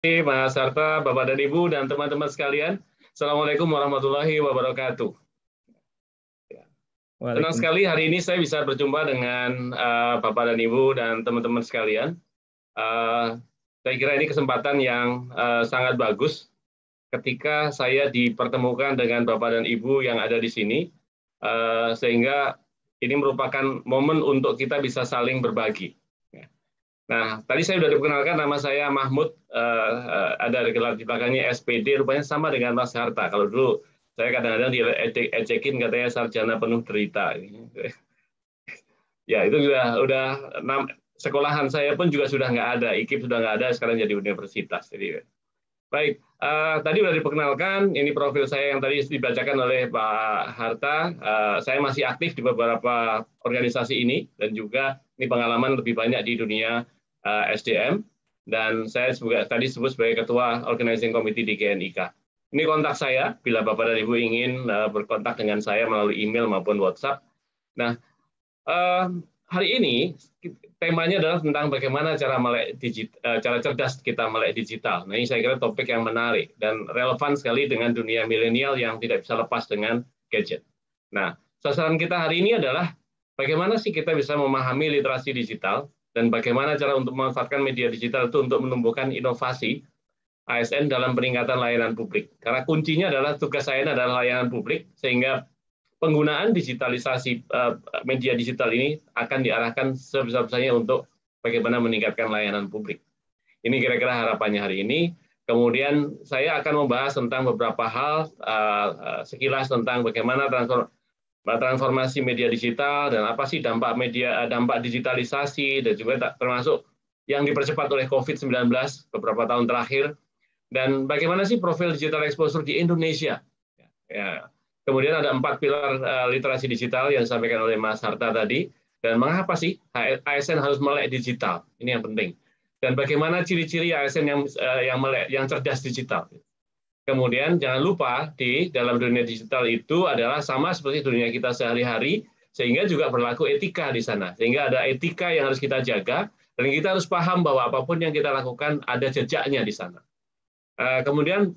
Mas Harta, Bapak dan Ibu, dan teman-teman sekalian. Assalamualaikum warahmatullahi wabarakatuh. Senang sekali hari ini saya bisa berjumpa dengan Bapak dan Ibu dan teman-teman sekalian. Saya kira ini kesempatan yang sangat bagus ketika saya dipertemukan dengan Bapak dan Ibu yang ada di sini, sehingga ini merupakan momen untuk kita bisa saling berbagi. Nah, tadi saya sudah diperkenalkan, nama saya Mahmud, ada gelar di belakangnya SPD, rupanya sama dengan Mas Harta. Kalau dulu saya kadang-kadang diecekin katanya sarjana penuh derita. Ya, itu udah sekolahan saya pun juga sudah nggak ada, IKIP sudah nggak ada, sekarang jadi universitas. Jadi, baik, tadi sudah diperkenalkan, ini profil saya yang tadi dibacakan oleh Pak Harta. Saya masih aktif di beberapa organisasi ini, dan juga ini pengalaman lebih banyak di dunia SDM, dan saya tadi disebut sebagai Ketua Organizing Committee di GNIK. Ini kontak saya, bila Bapak dan Ibu ingin berkontak dengan saya melalui email maupun WhatsApp. Nah, hari ini temanya adalah tentang bagaimana cara cerdas kita melek digital. Nah, ini saya kira topik yang menarik dan relevan sekali dengan dunia milenial yang tidak bisa lepas dengan gadget. Nah, sasaran kita hari ini adalah bagaimana sih kita bisa memahami literasi digital dan bagaimana cara untuk memanfaatkan media digital itu untuk menumbuhkan inovasi ASN dalam peningkatan layanan publik. Karena kuncinya adalah tugas saya adalah layanan publik, sehingga penggunaan digitalisasi media digital ini akan diarahkan sebesar-besarnya untuk bagaimana meningkatkan layanan publik. Ini kira-kira harapannya hari ini. Kemudian saya akan membahas tentang beberapa hal sekilas tentang bagaimana transformasi media digital dan apa sih dampak digitalisasi, dan juga termasuk yang dipercepat oleh COVID-19 beberapa tahun terakhir, dan bagaimana sih profil digital exposure di Indonesia. Ya. Kemudian ada 4 pilar literasi digital yang disampaikan oleh Mas Harta tadi, dan mengapa sih ASN harus melek digital, ini yang penting, dan bagaimana ciri-ciri ASN yang cerdas digital. Kemudian jangan lupa di dalam dunia digital itu adalah sama seperti dunia kita sehari-hari, sehingga juga berlaku etika di sana. Sehingga ada etika yang harus kita jaga, dan kita harus paham bahwa apapun yang kita lakukan ada jejaknya di sana. Kemudian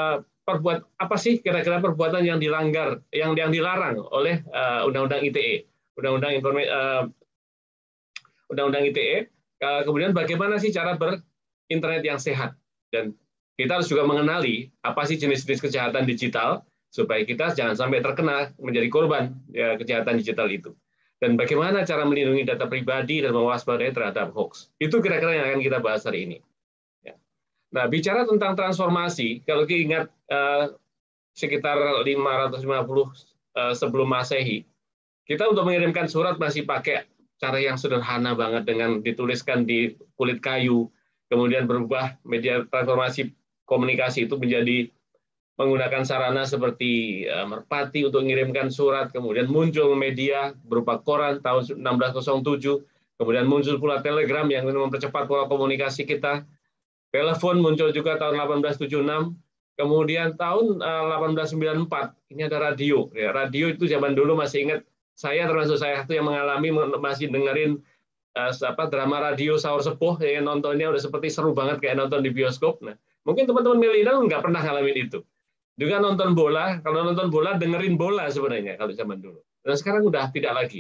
apa sih kira-kira perbuatan yang dilanggar, yang dilarang oleh Undang-Undang ITE, Undang-Undang ITE. Kemudian bagaimana sih cara berinternet yang sehat, dan kita harus juga mengenali apa sih jenis-jenis kejahatan digital supaya kita jangan sampai terkena menjadi korban kejahatan digital itu. Dan bagaimana cara melindungi data pribadi dan mewaspadai terhadap hoax. Itu kira-kira yang akan kita bahas hari ini. Nah, bicara tentang transformasi, kalau kita ingat sekitar 550 sebelum Masehi, kita untuk mengirimkan surat masih pakai cara yang sederhana banget dengan dituliskan di kulit kayu, kemudian berubah media transformasi komunikasi itu menjadi menggunakan sarana seperti merpati untuk mengirimkan surat, kemudian muncul media berupa koran tahun 1607, kemudian muncul pula telegram yang mempercepat pola komunikasi kita, telepon muncul juga tahun 1876, kemudian tahun 1894 ini ada radio. Ya, radio itu zaman dulu masih ingat, saya termasuk saya yang mengalami masih dengerin drama radio Sahur Sepuh, ya, nontonnya udah seperti seru banget kayak nonton di bioskop. Nah, mungkin teman-teman milenial nggak pernah ngalamin itu. Juga nonton bola, kalau nonton bola dengerin bola sebenarnya kalau zaman dulu. Dan sekarang udah tidak lagi.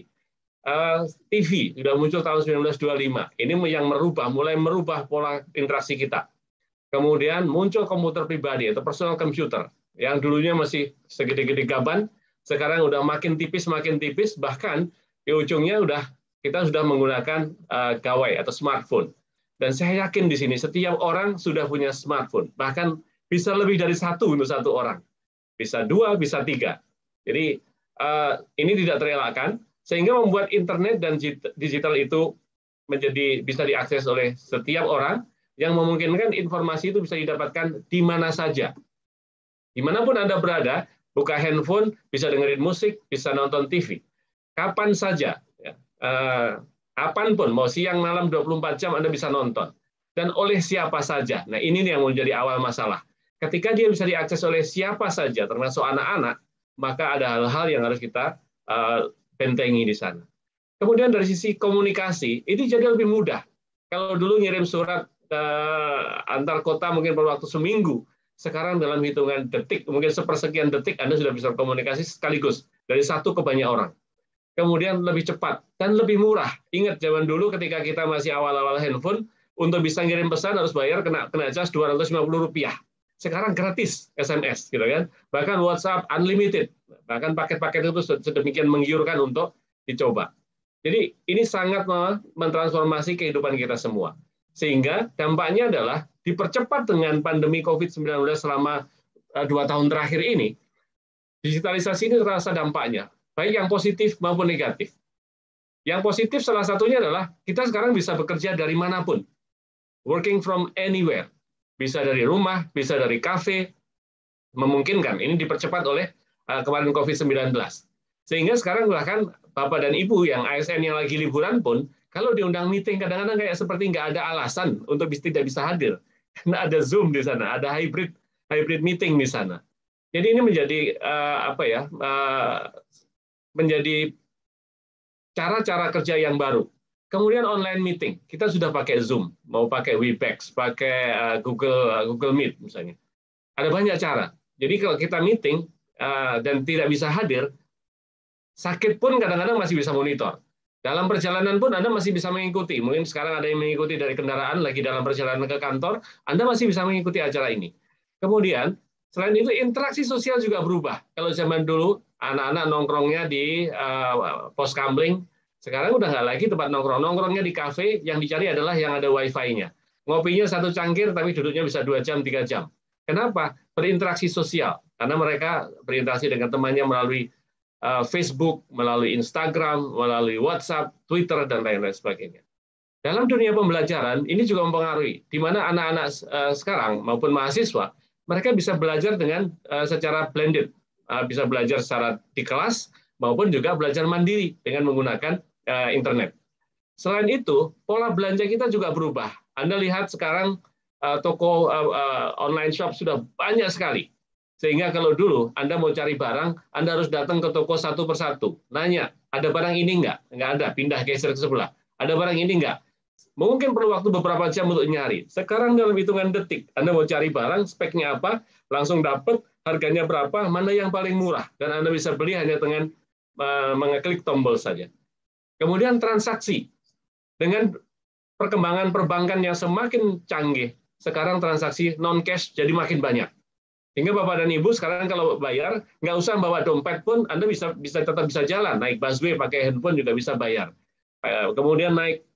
TV sudah muncul tahun 1925. Ini yang mulai merubah pola interaksi kita. Kemudian muncul komputer pribadi atau personal computer yang dulunya masih segede-gede gaban, sekarang udah makin tipis, bahkan di ujungnya kita sudah menggunakan gawai atau smartphone. Dan saya yakin di sini setiap orang sudah punya smartphone, bahkan bisa lebih dari satu untuk satu orang, bisa 2, bisa 3. Jadi ini tidak terelakkan, sehingga membuat internet dan digital itu bisa diakses oleh setiap orang, yang memungkinkan informasi itu bisa didapatkan di mana saja. Dimanapun Anda berada, buka handphone, bisa dengerin musik, bisa nonton TV. Kapan saja, kapanpun, mau siang, malam, 24 jam Anda bisa nonton. Dan oleh siapa saja. Nah, ini yang menjadi awal masalah. Ketika dia bisa diakses oleh siapa saja, termasuk anak-anak, maka ada hal-hal yang harus kita bentengi di sana. Kemudian dari sisi komunikasi, ini jadi lebih mudah. Kalau dulu ngirim surat antar kota mungkin perlu waktu seminggu. Sekarang dalam hitungan detik, mungkin sepersekian detik Anda sudah bisa berkomunikasi sekaligus dari satu ke banyak orang. Kemudian lebih cepat dan lebih murah. Ingat zaman dulu ketika kita masih awal-awal handphone, untuk bisa ngirim pesan harus bayar kena cas Rp250. Sekarang gratis SMS, gitu kan? Bahkan WhatsApp unlimited, bahkan paket-paket itu sedemikian menggiurkan untuk dicoba. Jadi ini sangat mentransformasi kehidupan kita semua. Sehingga dampaknya adalah dipercepat dengan pandemi COVID-19 selama 2 tahun terakhir ini. Digitalisasi ini terasa dampaknya, baik yang positif maupun negatif. Yang positif salah satunya adalah kita sekarang bisa bekerja dari manapun. Working from anywhere. Bisa dari rumah, bisa dari kafe, memungkinkan. Ini dipercepat oleh kemarin COVID-19. Sehingga sekarang bahkan Bapak dan Ibu yang ASN yang lagi liburan pun, kalau diundang meeting, kadang-kadang kayak seperti nggak ada alasan untuk tidak bisa hadir. Karena ada Zoom di sana, ada hybrid meeting di sana. Jadi ini menjadi menjadi cara-cara kerja yang baru. Kemudian online meeting, kita sudah pakai Zoom, mau pakai Webex, pakai Google Meet misalnya. Ada banyak cara. Jadi kalau kita meeting dan tidak bisa hadir, sakit pun kadang-kadang masih bisa monitor. Dalam perjalanan pun Anda masih bisa mengikuti. Mungkin sekarang ada yang mengikuti dari kendaraan, lagi dalam perjalanan ke kantor, Anda masih bisa mengikuti acara ini. Kemudian, selain itu interaksi sosial juga berubah. Kalau zaman dulu, anak-anak nongkrongnya di pos kamling, sekarang udah nggak lagi tempat nongkrong. Nongkrongnya di kafe, yang dicari adalah yang ada wifi-nya. Ngopinya 1 cangkir, tapi duduknya bisa 2 jam, 3 jam. Kenapa? Berinteraksi sosial. Karena mereka berinteraksi dengan temannya melalui Facebook, melalui Instagram, melalui WhatsApp, Twitter, dan lain-lain sebagainya. Dalam dunia pembelajaran, ini juga mempengaruhi, di mana anak-anak sekarang maupun mahasiswa, mereka bisa belajar dengan secara blended, bisa belajar secara di kelas, maupun juga belajar mandiri dengan menggunakan internet. Selain itu, pola belanja kita juga berubah. Anda lihat sekarang toko online shop sudah banyak sekali. Sehingga kalau dulu Anda mau cari barang, Anda harus datang ke toko satu persatu. Nanya, ada barang ini enggak? Enggak ada, pindah geser ke sebelah. Ada barang ini enggak? Mungkin perlu waktu beberapa jam untuk nyari. Sekarang dalam hitungan detik, Anda mau cari barang, speknya apa, langsung dapat, harganya berapa, mana yang paling murah. Dan Anda bisa beli hanya dengan mengeklik tombol saja. Kemudian transaksi. Dengan perkembangan perbankan yang semakin canggih, sekarang transaksi non-cash jadi makin banyak. Sehingga Bapak dan Ibu sekarang kalau bayar, nggak usah bawa dompet pun, Anda tetap bisa jalan. Naik busway pakai handphone juga bisa bayar. Kemudian naik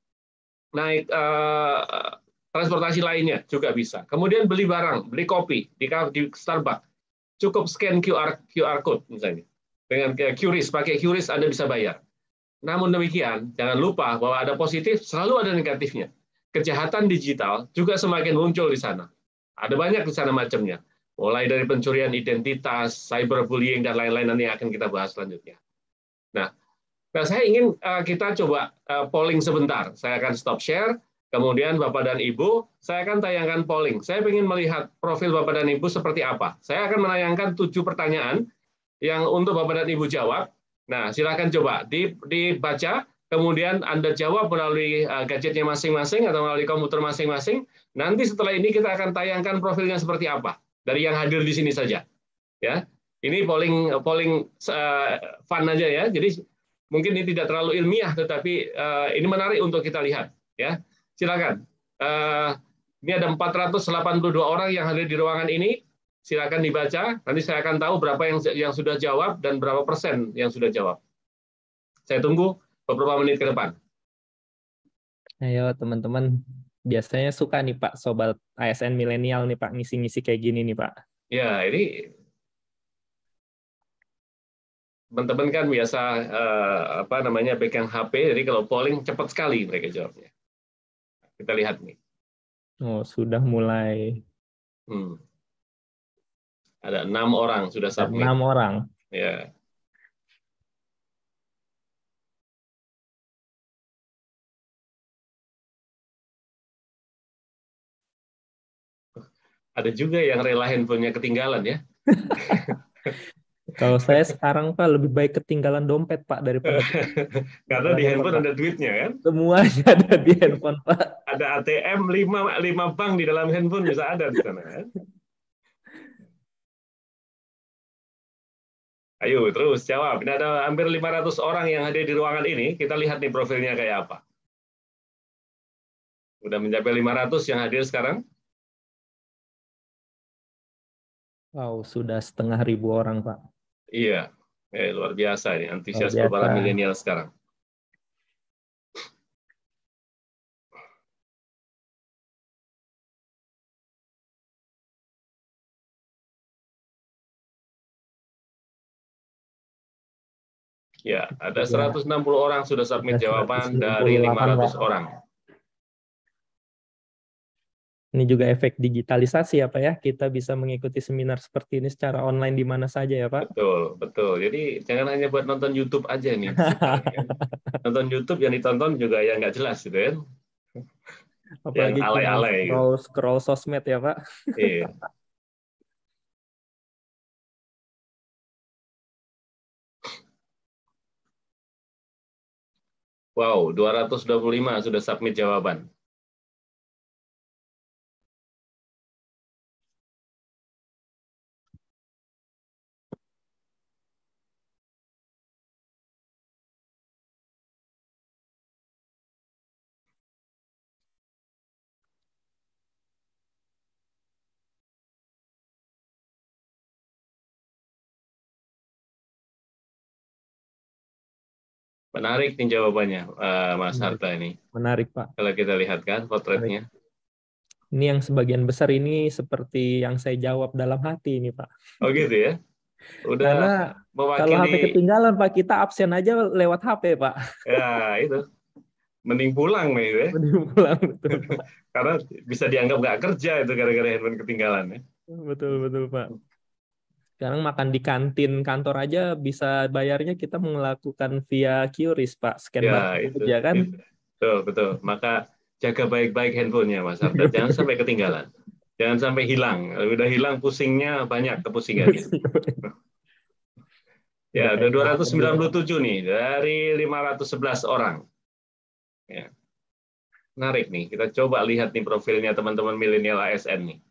transportasi lainnya juga bisa. Kemudian beli barang, beli kopi di Starbucks, cukup scan QR code misalnya. Dengan QRIS, pakai QRIS Anda bisa bayar. Namun demikian, jangan lupa bahwa ada positif, selalu ada negatifnya. Kejahatan digital juga semakin muncul di sana. Ada banyak di sana macamnya. Mulai dari pencurian identitas, cyberbullying, dan lain-lain nanti akan kita bahas selanjutnya. Nah, saya ingin kita coba polling sebentar. Saya akan stop share, kemudian Bapak dan Ibu, saya akan tayangkan polling. Saya ingin melihat profil Bapak dan Ibu seperti apa. Saya akan menayangkan 7 pertanyaan yang untuk Bapak dan Ibu jawab. Nah, silakan coba dibaca, kemudian Anda jawab melalui gadgetnya masing-masing atau melalui komputer masing-masing. Nanti setelah ini kita akan tayangkan profilnya seperti apa dari yang hadir di sini saja. Ya, ini polling fun aja ya. Jadi mungkin ini tidak terlalu ilmiah, tetapi ini menarik untuk kita lihat. Ya, silakan. Ini ada 482 orang yang hadir di ruangan ini. Silakan dibaca. Nanti saya akan tahu berapa yang sudah jawab dan berapa persen yang sudah jawab. Saya tunggu beberapa menit ke depan. Ayo teman-teman, biasanya suka nih Pak, sobat ASN milenial nih Pak, ngisi-ngisi kayak gini nih Pak. Ya, ini teman-teman kan biasa pegang HP, jadi kalau polling cepat sekali mereka jawabnya. Kita lihat nih. Oh, sudah mulai. Ada 6 orang sudah submit. 6 orang. Ya. Ada juga yang rela handphonenya ketinggalan ya. Kalau saya sekarang Pak lebih baik ketinggalan dompet Pak daripada Karena ketinggalan di handphone handphone Pak. ada duitnya kan. Semuanya ada di handphone Pak. Ada ATM 5 bank di dalam handphone bisa ada di sana kan. Ayo terus jawab. Ini ada hampir 500 orang yang hadir di ruangan ini. Kita lihat nih profilnya kayak apa. Udah mencapai 500 yang hadir sekarang. Wow, sudah 1.500 orang Pak. Iya, luar biasa ini Luar antusiasme biasa. para milenial sekarang. Ya, ada Juga 160 orang sudah submit ada jawaban dari 168 Pak. 500 orang. Ini juga efek digitalisasi ya Pak ya. Kita bisa mengikuti seminar seperti ini secara online di mana saja ya Pak. Betul, betul. Jadi jangan hanya buat nonton YouTube aja nih. Nonton YouTube yang ditonton juga yang nggak jelas gitu kan. Yang Apalagi cuma alay-alay gitu. scroll sosmed ya Pak. Iya. Wow, 225 sudah submit jawaban. Menarik nih jawabannya, Mas Harta ini. Menarik Pak. Kalau kita lihat kan potretnya. Ini yang sebagian besar ini seperti yang saya jawab dalam hati ini Pak. Oh gitu ya? Udah Karena kalau HP mewakili. ketinggalan Pak, kita absen aja lewat HP Pak. Ya itu. Mending pulang nih ya. Mending pulang, betul Pak. Karena bisa dianggap nggak kerja itu gara-gara handphone ketinggalan ya. Betul Pak. Sekarang makan di kantin kantor aja bisa bayarnya kita melakukan via QRIS Pak, scan Ya barcode itu, aja kan. betul betul. Maka jaga baik-baik handphonenya Mas Harta, jangan sampai ketinggalan, jangan sampai hilang. Udah hilang pusingnya banyak kepusingannya. Ya, ada 297 nih dari 511 orang. Ya. Menarik nih, kita coba lihat nih profilnya teman-teman milenial ASN nih.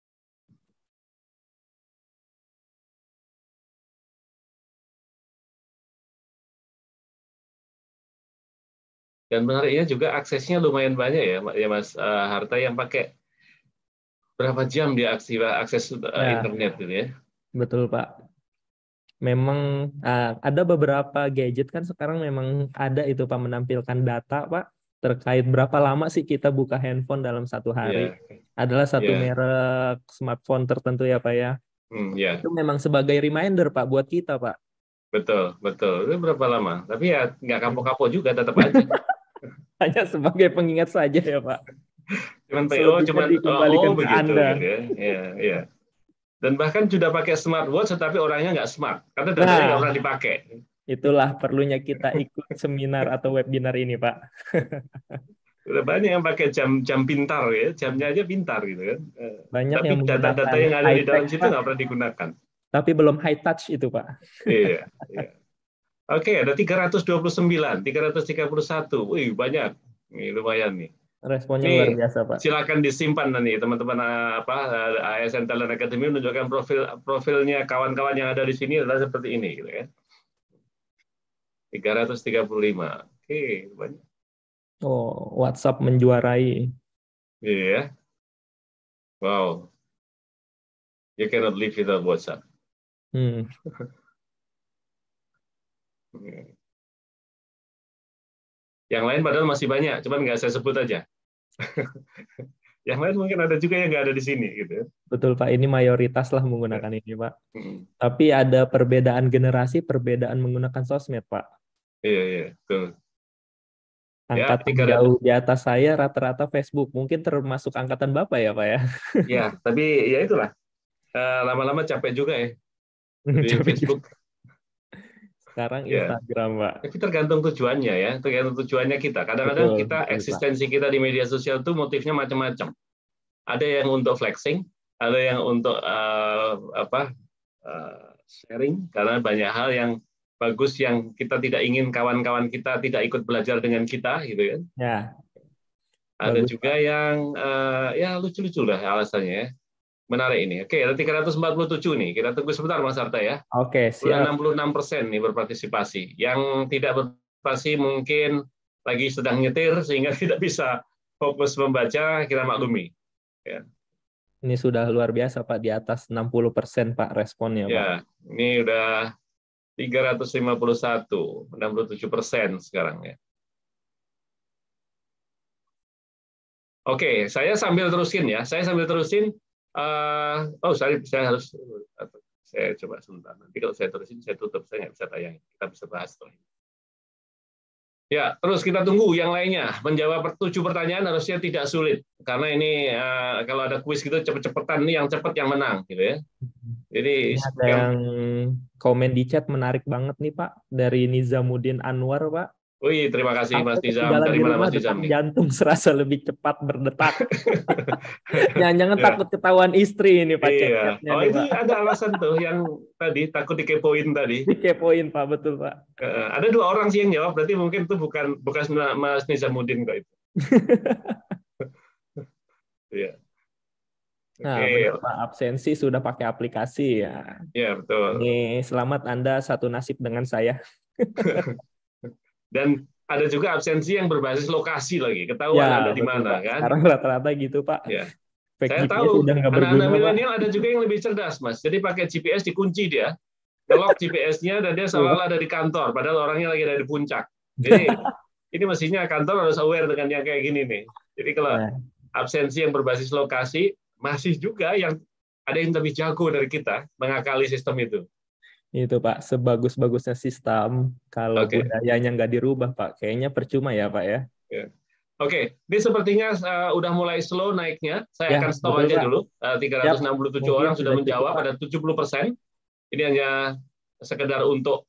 Dan menariknya juga aksesnya lumayan banyak ya Mas Harta, yang pakai berapa jam dia akses internet gitu ya. Betul Pak. Memang ada beberapa gadget kan sekarang memang ada itu Pak menampilkan data Pak terkait berapa lama sih kita buka handphone dalam satu hari. Adalah satu merek smartphone tertentu ya Pak ya. Itu memang sebagai reminder Pak buat kita Pak. Betul, betul. Itu berapa lama? Tapi ya nggak kapok-kapok juga, tetap aja. Hanya sebagai pengingat saja ya Pak. Cuman dikembalikan ke begitu Anda. Gitu ya. Ya. Dan bahkan sudah pakai smartwatch tetapi orangnya nggak smart karena datanya nggak pernah dipakai. Itulah perlunya kita ikut seminar atau webinar ini Pak. Udah banyak yang pakai jam pintar ya, jamnya aja pintar gitu kan. Banyak tapi yang data-data yang ada di dalam situ nggak pernah digunakan. Tapi belum high touch itu Pak. Iya. Oke, ada 329, 331. Wih, banyak. Ini lumayan nih. Responnya luar biasa, Pak. Silakan disimpan nanti teman-teman ASN Talent Academy menunjukkan profilnya kawan-kawan yang ada di sini adalah seperti ini gitu ya. 335. Oke, banyak. Oh, WhatsApp menjuarai. Iya. Wow. You cannot live without WhatsApp. Yang lain padahal masih banyak, cuman nggak saya sebut aja. Yang lain mungkin ada juga yang nggak ada di sini, gitu. Betul Pak, ini mayoritas lah menggunakan ini Pak. Tapi ada perbedaan generasi, perbedaan menggunakan sosmed Pak. Iya, betul. Angkatan jauh di atas saya rata-rata Facebook, mungkin termasuk angkatan Bapak ya Pak ya. Ya, tapi ya itulah. Lama-lama capek juga ya. Di Facebook. Sekarang Instagram, Pak. Tapi tergantung tujuannya ya, tergantung tujuannya kita. Kadang-kadang kita eksistensi kita di media sosial itu motifnya macam-macam. Ada yang untuk flexing, ada yang untuk sharing karena banyak hal yang bagus yang kita tidak ingin kawan-kawan kita tidak ikut belajar dengan kita, gitu kan? Ya. Ada Bagus, juga Pak. yang ya lucu-lucu lah alasannya ya. Menarik ini. Oke, ada 347 nih. Kita tunggu sebentar Mas Arta ya. Oke, Udah siap. 66% nih berpartisipasi. Yang tidak berpartisipasi mungkin lagi sedang nyetir sehingga tidak bisa fokus membaca, kita maklumi. Ya. Ini sudah luar biasa, Pak. Di atas 60% Pak responnya, Pak. Ya, ini udah 351, 67% sekarang ya. Oke, saya sambil terusin ya. Saya harus saya coba sebentar. Nanti kalau saya terusin, saya tutup. Saya nggak bisa tayangin. Kita bisa bahas setelah ini. Ya, terus kita tunggu yang lainnya. Menjawab 7 pertanyaan harusnya tidak sulit. Karena ini kalau ada kuis gitu cepet-cepetan, ini yang cepat yang menang, gitu ya. Jadi Ini ada yang komen di chat menarik banget nih, Pak. Dari Nizamuddin Anwar, Pak. Wih, terima kasih Mas Nizam. Ketinggalan Dari di mana rumah, Mas Nizam detak nih? jantung serasa lebih cepat berdetak. Jangan-jangan takut ketahuan istri ini, Pak. Iya. Chat-chatnya Oh, nih, ini Pak. ada alasan tuh yang tadi takut dikepoin tadi. Dikepoin, Pak. Betul, Pak. Ada 2 orang sih yang jawab, berarti mungkin itu bukan Mas Nizamuddin kok itu. Iya. Nah, Oke. benar, Pak. Absensi sudah pakai aplikasi ya. Iya, betul. Ini selamat Anda satu nasib dengan saya. Dan ada juga absensi yang berbasis lokasi lagi, ketahuan Anda di betul, mana, Pak. kan? Sekarang rata-rata gitu, Pak. Ya. Fake Saya GPS tahu udah nggak anak-anak berguna, Pak. milenial ada juga yang lebih cerdas, Mas. Jadi pakai GPS dikunci dia, ngelok GPS-nya dan dia seolah-olah ada di kantor, padahal orangnya lagi ada di puncak. Jadi ini mestinya kantor harus aware dengan yang kayak gini nih. Jadi kalau absensi yang berbasis lokasi masih juga yang ada yang lebih jago dari kita mengakali sistem itu. Itu Pak, sebagus-bagusnya sistem, kalau budayanya nggak dirubah Pak, kayaknya percuma ya Pak ya. Oke, ini sepertinya udah mulai slow naiknya. Saya akan stop aja dulu. 367 orang sudah menjawab, ada 70%. Ini hanya sekedar untuk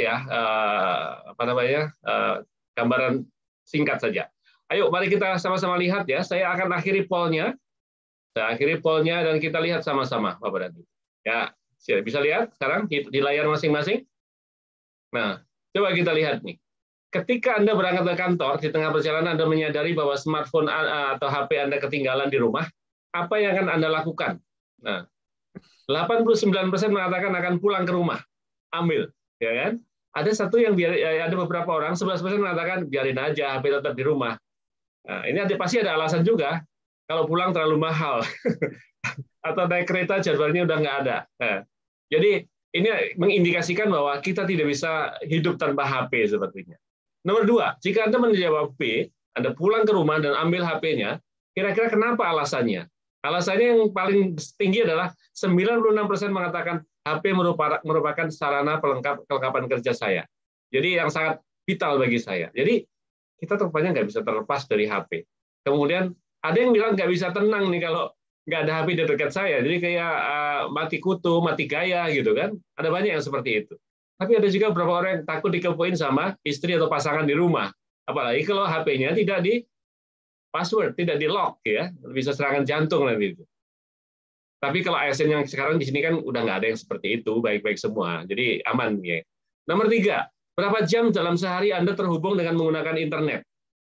gambaran singkat saja. Ayo, mari kita sama-sama lihat ya. Saya akan akhiri poll-nya. Saya akhiri poll-nya dan kita lihat sama-sama, Bapak dan Ibu. Ya, bisa lihat sekarang di layar masing-masing. Nah, coba kita lihat nih. Ketika Anda berangkat ke kantor, di tengah perjalanan Anda menyadari bahwa smartphone atau HP Anda ketinggalan di rumah, apa yang akan Anda lakukan? Nah, 89% mengatakan akan pulang ke rumah, ambil, ya kan? Ada beberapa orang, 11% mengatakan biarin aja, HP tetap di rumah. Nah, ini pasti ada alasan juga. Kalau pulang terlalu mahal, atau naik kereta jadwalnya udah nggak ada. Nah, jadi ini mengindikasikan bahwa kita tidak bisa hidup tanpa HP sepertinya. Nomor 2, jika Anda menjawab B, Anda pulang ke rumah dan ambil HP-nya, kira-kira kenapa alasannya? Alasannya yang paling tinggi adalah 96% mengatakan HP merupakan sarana kelengkapan kerja saya. Jadi yang sangat vital bagi saya. Jadi kita rupanya nggak bisa terlepas dari HP. Kemudian ada yang bilang nggak bisa tenang nih kalau nggak ada HP di dekat saya. Jadi kayak mati kutu, mati gaya gitu kan. Ada banyak yang seperti itu. Tapi ada juga beberapa orang yang takut dikepoin sama istri atau pasangan di rumah. Apalagi kalau HP-nya tidak di password, tidak di lock ya, bisa serangan jantung nanti itu. Tapi kalau ASN yang sekarang di sini kan udah nggak ada yang seperti itu, baik-baik semua. Jadi aman ya. Nomor 3, berapa jam dalam sehari Anda terhubung dengan menggunakan internet?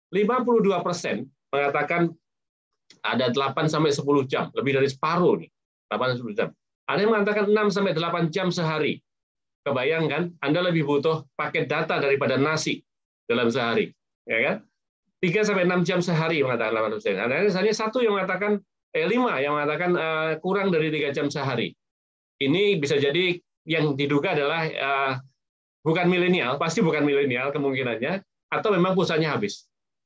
52% mengatakan ada 8 sampai 10 jam, lebih dari separuh nih. 8 sampai 10 jam. Ada yang mengatakan 6 sampai 8 jam sehari. Kebayang kan, Anda lebih butuh paket data daripada nasi dalam sehari, ya kan? 3 sampai 6 jam sehari mengatakan 8%. Ada misalnya 1 yang mengatakan 5 yang mengatakan kurang dari 3 jam sehari. Ini bisa jadi yang diduga adalah bukan milenial, pasti bukan milenial kemungkinannya, atau memang pulsanya habis.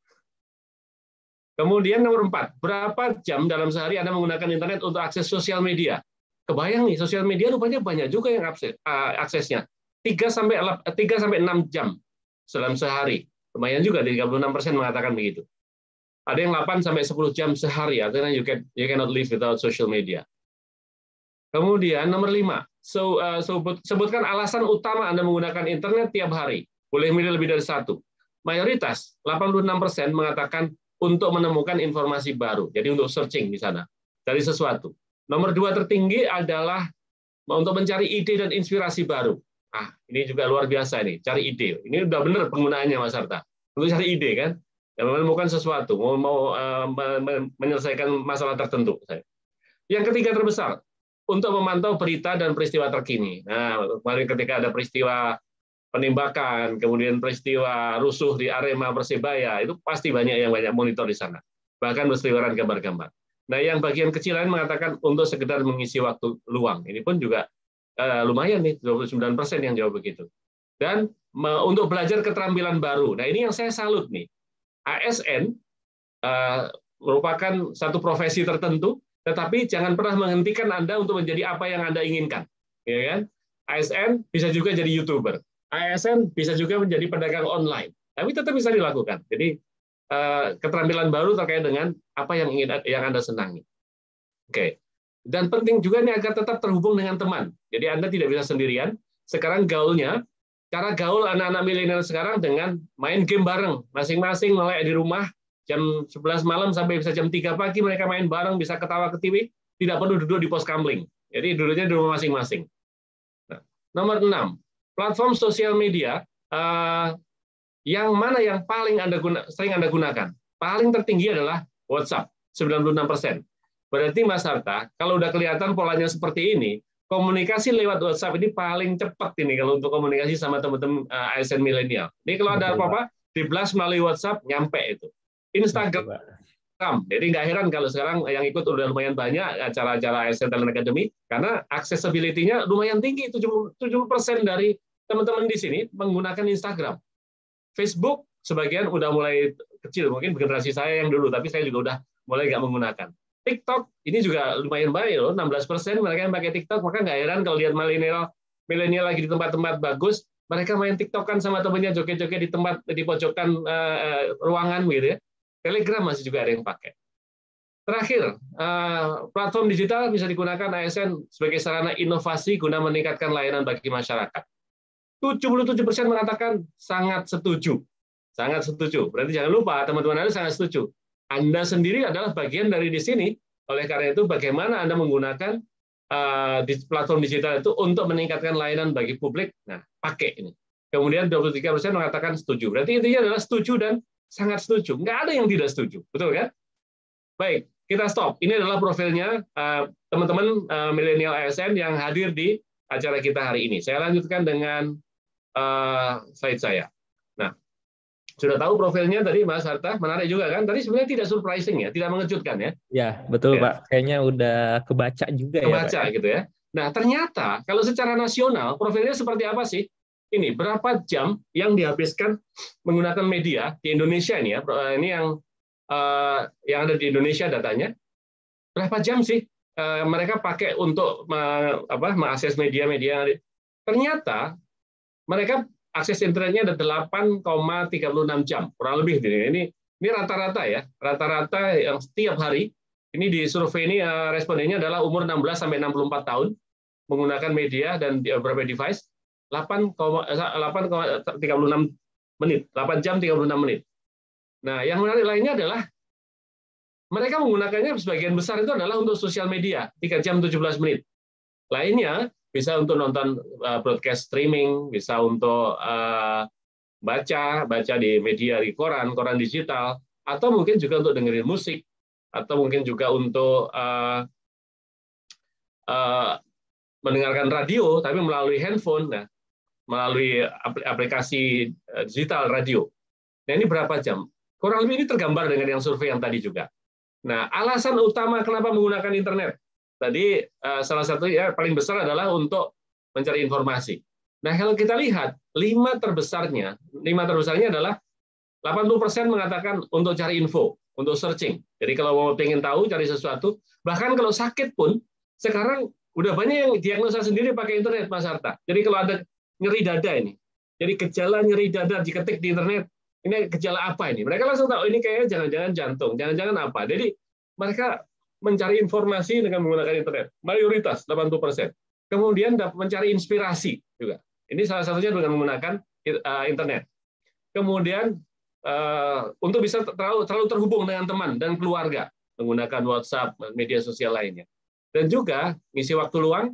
Kemudian nomor 4, berapa jam dalam sehari Anda menggunakan internet untuk akses sosial media? Kebayang nih, sosial media rupanya banyak juga yang aksesnya. 3 sampai 6 jam dalam sehari. Lumayan juga, 36% mengatakan begitu. Ada yang 8 sampai 10 jam sehari, artinya you cannot live without social media. Kemudian nomor 5, sebutkan alasan utama Anda menggunakan internet tiap hari. Boleh milih lebih dari 1. Mayoritas, 86% mengatakan untuk menemukan informasi baru. Jadi untuk searching di sana, cari sesuatu. Nomor 2 tertinggi adalah untuk mencari ide dan inspirasi baru. Ah, ini juga luar biasa nih, cari ide. Ini udah benar penggunaannya Mas Arta. Untuk cari ide kan, dan menemukan sesuatu, mau menyelesaikan masalah tertentu. Yang ketiga terbesar, untuk memantau berita dan peristiwa terkini. Nah, kemarin ketika ada peristiwa penembakan, kemudian peristiwa rusuh di Arema Persebaya, itu pasti banyak monitor di sana. Bahkan berseliweran gambar-gambar. Nah, yang bagian kecil lain mengatakan untuk sekedar mengisi waktu luang. Ini pun juga lumayan nih, 29% yang jawab begitu. Dan untuk belajar keterampilan baru. Nah, ini yang saya salut nih. ASN merupakan satu profesi tertentu, tetapi jangan pernah menghentikan Anda untuk menjadi apa yang Anda inginkan. Ya kan? ASN bisa juga jadi YouTuber. ASN bisa juga menjadi pedagang online. Tapi tetap bisa dilakukan. Jadi keterampilan baru terkait dengan apa yang Anda senangi. Oke. Dan penting juga ini agar tetap terhubung dengan teman. Jadi Anda tidak bisa sendirian. Sekarang cara gaul anak-anak milenial sekarang dengan main game bareng. Masing-masing mulai di rumah, jam 11 malam sampai bisa jam 3 pagi mereka main bareng, bisa ketawa ke TV, tidak perlu duduk di pos kamling. Jadi duduknya di rumah masing-masing. Nah, nomor 6, platform sosial media yang mana yang paling sering Anda gunakan? Paling tertinggi adalah WhatsApp, 96%. Berarti Mas Harta, kalau udah kelihatan polanya seperti ini, komunikasi lewat WhatsApp ini paling cepat ini kalau untuk komunikasi sama teman-teman ASN milenial. Ini kalau ada apa-apa, di-blast melalui WhatsApp, nyampe itu. Instagram. Jadi nggak heran kalau sekarang yang ikut udah lumayan banyak acara-acara ASN Talent Academy karena accessibility-nya lumayan tinggi, 70% dari teman-teman di sini menggunakan Instagram. Facebook sebagian udah mulai kecil, mungkin generasi saya yang dulu, tapi saya juga udah mulai nggak menggunakan. TikTok ini juga lumayan baik loh, 16% mereka yang pakai TikTok, maka nggak heran kalau lihat milenial lagi di tempat-tempat bagus, mereka main TikTokan sama temennya joget-joget di pojokan ruangan gitu ya. Telegram masih juga ada yang pakai. Terakhir, platform digital bisa digunakan ASN sebagai sarana inovasi guna meningkatkan layanan bagi masyarakat. 77% mengatakan sangat setuju. Sangat setuju. Berarti jangan lupa, teman-teman Anda sangat setuju. Anda sendiri adalah bagian dari di sini. Oleh karena itu, bagaimana Anda menggunakan platform digital itu untuk meningkatkan layanan bagi publik? Nah, pakai ini. Kemudian 23% mengatakan setuju. Berarti intinya adalah setuju dan sangat setuju. Nggak ada yang tidak setuju. Betul kan? Baik, kita stop. Ini adalah profilnya teman-teman milenial ASN yang hadir di acara kita hari ini. Saya lanjutkan dengan slide saya. Nah, sudah tahu profilnya tadi Mas Harta, menarik juga kan? Tadi sebenarnya tidak surprising ya, tidak mengejutkan ya? Ya, betul ya. Pak. Kayaknya udah kebaca juga kebaca, ya Pak. Gitu ya. Nah, ternyata kalau secara nasional profilnya seperti apa sih? Ini berapa jam yang dihabiskan menggunakan media di Indonesia ini ya? Ini yang ada di Indonesia datanya. Berapa jam sih mereka pakai untuk mengakses media-media? Ternyata mereka akses internetnya ada 8,36 jam, kurang lebih. Ini rata-rata ya, rata-rata yang setiap hari. Ini di survei ini respondennya adalah umur 16 sampai 64 tahun menggunakan media dan beberapa device. 8,36 menit, 8 jam 36 menit. Nah, yang menarik lainnya adalah mereka menggunakannya sebagian besar itu adalah untuk sosial media, 3 jam 17 menit. Lainnya bisa untuk nonton broadcast streaming, bisa untuk baca di media, di koran digital, atau mungkin juga untuk dengerin musik, atau mungkin juga untuk mendengarkan radio, tapi melalui handphone, melalui aplikasi digital radio. Nah, ini berapa jam? Kurang lebih ini tergambar dengan yang survei yang tadi juga. Nah, alasan utama kenapa menggunakan internet? Tadi salah satu ya paling besar adalah untuk mencari informasi. Nah, kalau kita lihat 5 terbesarnya adalah 80% mengatakan untuk cari info, untuk searching. Jadi kalau mau pengen tahu, cari sesuatu, bahkan kalau sakit pun sekarang udah banyak yang diagnosa sendiri pakai internet, Mas Harta. Jadi kalau ada nyeri dada ini, jadi gejala nyeri dada diketik di internet, ini gejala apa ini? Mereka langsung tahu ini kayaknya jangan-jangan jantung, jangan-jangan apa. Jadi mereka mencari informasi dengan menggunakan internet. Mayoritas 80%. Kemudian mencari inspirasi juga. Ini salah satunya dengan menggunakan internet. Kemudian untuk bisa terlalu terhubung dengan teman dan keluarga menggunakan WhatsApp, media sosial lainnya. Dan juga ngisi waktu luang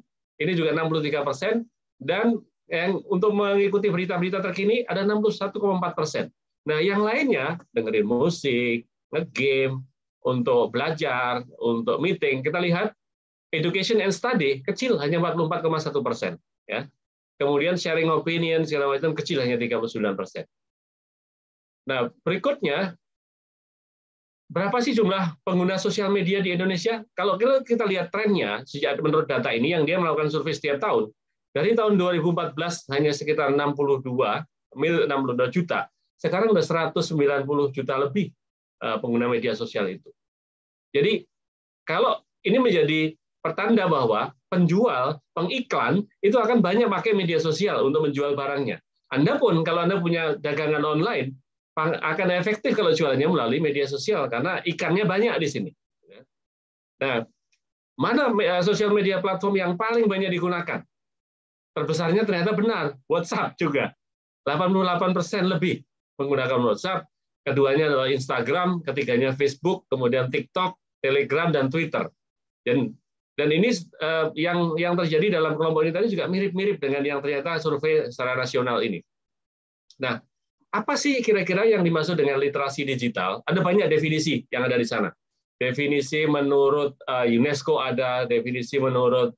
ini juga 63%, dan yang untuk mengikuti berita-berita terkini ada 61,4%. Nah, yang lainnya dengerin musik, nge-game, untuk belajar, untuk meeting. Kita lihat education and study kecil, hanya 44,1%. Ya. Kemudian sharing opinion segala macam kecil, hanya 39%. Nah, berikutnya, berapa sih jumlah pengguna sosial media di Indonesia? Kalau kita lihat trennya, sejak menurut data ini yang dia melakukan survei setiap tahun, dari tahun 2014 hanya sekitar 62 juta, sekarang udah 190 juta lebih pengguna media sosial itu. Jadi kalau ini menjadi pertanda bahwa penjual, pengiklan itu akan banyak pakai media sosial untuk menjual barangnya. Anda pun kalau Anda punya dagangan online akan efektif kalau jualannya melalui media sosial karena ikannya banyak di sini. Nah, mana sosial media platform yang paling banyak digunakan? Terbesarnya ternyata benar, WhatsApp juga. 88% lebih menggunakan WhatsApp, keduanya adalah Instagram, ketiganya Facebook, kemudian TikTok, Telegram, dan Twitter. Dan ini yang terjadi dalam kelompok ini tadi juga mirip-mirip dengan yang ternyata survei secara nasional ini. Nah, apa sih kira-kira yang dimaksud dengan literasi digital? Ada banyak definisi yang ada di sana. Definisi menurut UNESCO ada, definisi menurut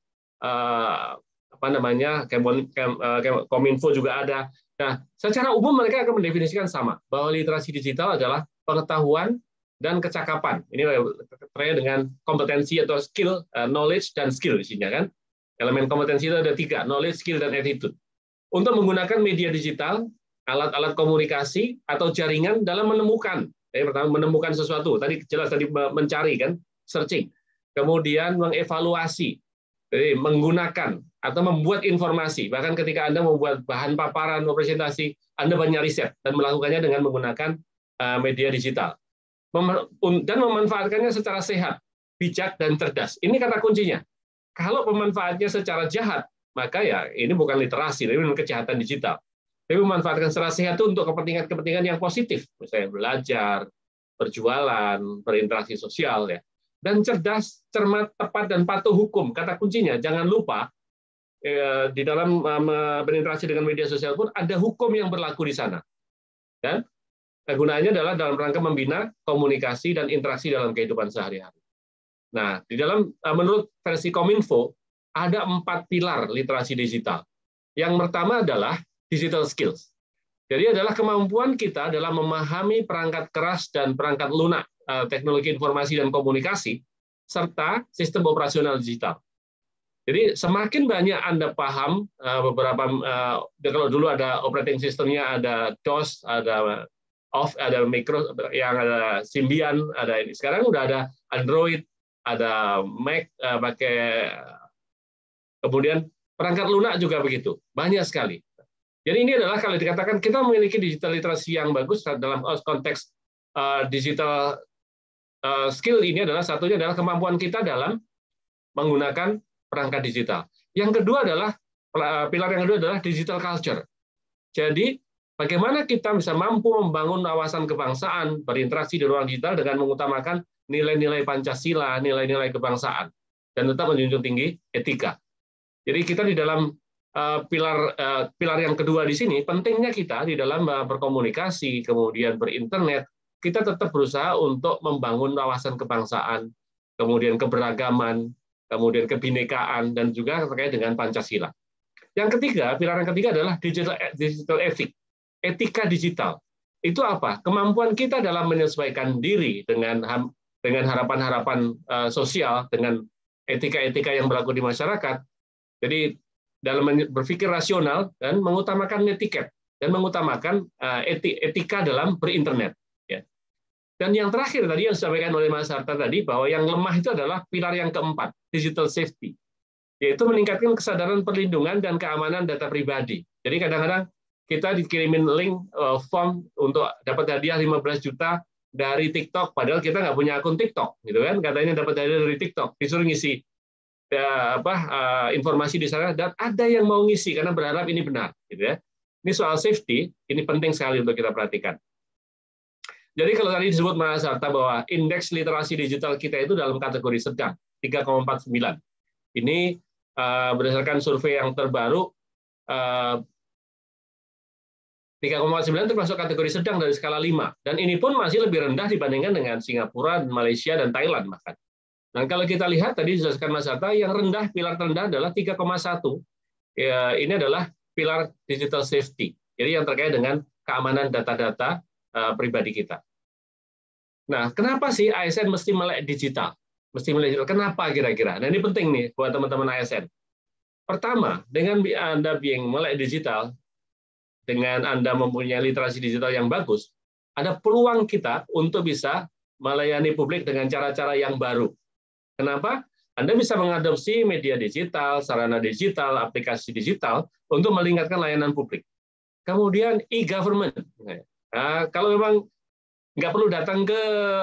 Kominfo juga ada. Nah, secara umum mereka akan mendefinisikan sama, bahwa literasi digital adalah pengetahuan dan kecakapan. Ini terkait dengan kompetensi atau skill, knowledge dan skill di sini kan. Elemen kompetensi itu ada 3, knowledge, skill, dan attitude. Untuk menggunakan media digital, alat-alat komunikasi atau jaringan dalam menemukan. Pertama menemukan sesuatu, tadi jelas tadi mencari kan, searching. Kemudian mengevaluasi, jadi menggunakan atau membuat informasi. Bahkan ketika Anda membuat bahan paparan, presentasi, Anda banyak riset dan melakukannya dengan menggunakan media digital. Dan memanfaatkannya secara sehat, bijak, dan cerdas. Ini kata kuncinya. Kalau pemanfaatnya secara jahat, maka ya ini bukan literasi, tapi kejahatan digital. Tapi memanfaatkan secara sehat itu untuk kepentingan-kepentingan yang positif, misalnya belajar, berjualan, berinteraksi sosial, ya. Dan cerdas, cermat, tepat, dan patuh hukum. Kata kuncinya, jangan lupa di dalam berinteraksi dengan media sosial pun ada hukum yang berlaku di sana. Dan gunanya adalah dalam rangka membina komunikasi dan interaksi dalam kehidupan sehari-hari. Nah, di dalam menurut versi Kominfo ada 4 pilar literasi digital. Yang pertama adalah digital skills. Jadi adalah kemampuan kita dalam memahami perangkat keras dan perangkat lunak teknologi informasi dan komunikasi serta sistem operasional digital. Jadi semakin banyak Anda paham beberapa kalau dulu ada operating systemnya, ada DOS, ada Micro, yang ada Symbian, ada ini. Sekarang udah ada Android, ada Mac pakai, kemudian perangkat lunak juga begitu, banyak sekali. Jadi ini adalah kalau dikatakan kita memiliki digital literasi yang bagus dalam konteks digital skill, ini adalah satunya adalah kemampuan kita dalam menggunakan perangkat digital. Yang kedua adalah pilar yang kedua adalah digital culture. Jadi bagaimana kita bisa mampu membangun wawasan kebangsaan, berinteraksi di ruang digital dengan mengutamakan nilai-nilai Pancasila, nilai-nilai kebangsaan, dan tetap menjunjung tinggi etika. Jadi kita di dalam pilar yang kedua di sini, pentingnya kita di dalam berkomunikasi, kemudian berinternet, kita tetap berusaha untuk membangun wawasan kebangsaan, kemudian keberagaman, kemudian kebinekaan, dan juga terkait dengan Pancasila. Yang ketiga, pilar yang ketiga adalah digital ethic, etika digital. Itu apa? Kemampuan kita dalam menyesuaikan diri dengan harapan-harapan sosial, dengan etika-etika yang berlaku di masyarakat. Jadi dalam berpikir rasional dan mengutamakan netiquette dan mengutamakan etika dalam berinternet. Ya. Dan yang terakhir tadi yang disampaikan oleh Mas Harta tadi, bahwa yang lemah itu adalah pilar yang keempat, digital safety, yaitu meningkatkan kesadaran perlindungan dan keamanan data pribadi. Jadi kadang-kadang kita dikirimin link form untuk dapat hadiah 15 juta dari TikTok, padahal kita nggak punya akun TikTok, gitu kan? Katanya dapat hadiah dari TikTok, disuruh ngisi informasi di sana, dan ada yang mau ngisi karena berharap ini benar, gitu ya. Ini soal safety, ini penting sekali untuk kita perhatikan. Jadi kalau tadi disebut Mas Harta bahwa indeks literasi digital kita itu dalam kategori sedang 3,49. Ini berdasarkan survei yang terbaru, 3,9 termasuk kategori sedang dari skala 5. Dan ini pun masih lebih rendah dibandingkan dengan Singapura, Malaysia, dan Thailand bahkan. Nah, kalau kita lihat tadi dijelaskan Mas Hatta, yang rendah, pilar terendah adalah 3,1. Ya, ini adalah pilar digital safety. Jadi yang terkait dengan keamanan data-data pribadi kita. Nah, kenapa sih ASN mesti melek digital? Mesti melek digital. Kenapa kira-kira? Nah, ini penting nih buat teman-teman ASN. Pertama, dengan Anda melek digital, dengan Anda mempunyai literasi digital yang bagus, ada peluang kita untuk bisa melayani publik dengan cara-cara yang baru. Kenapa? Anda bisa mengadopsi media digital, sarana digital, aplikasi digital untuk meningkatkan layanan publik. Kemudian e-government. Nah, kalau memang nggak perlu datang ke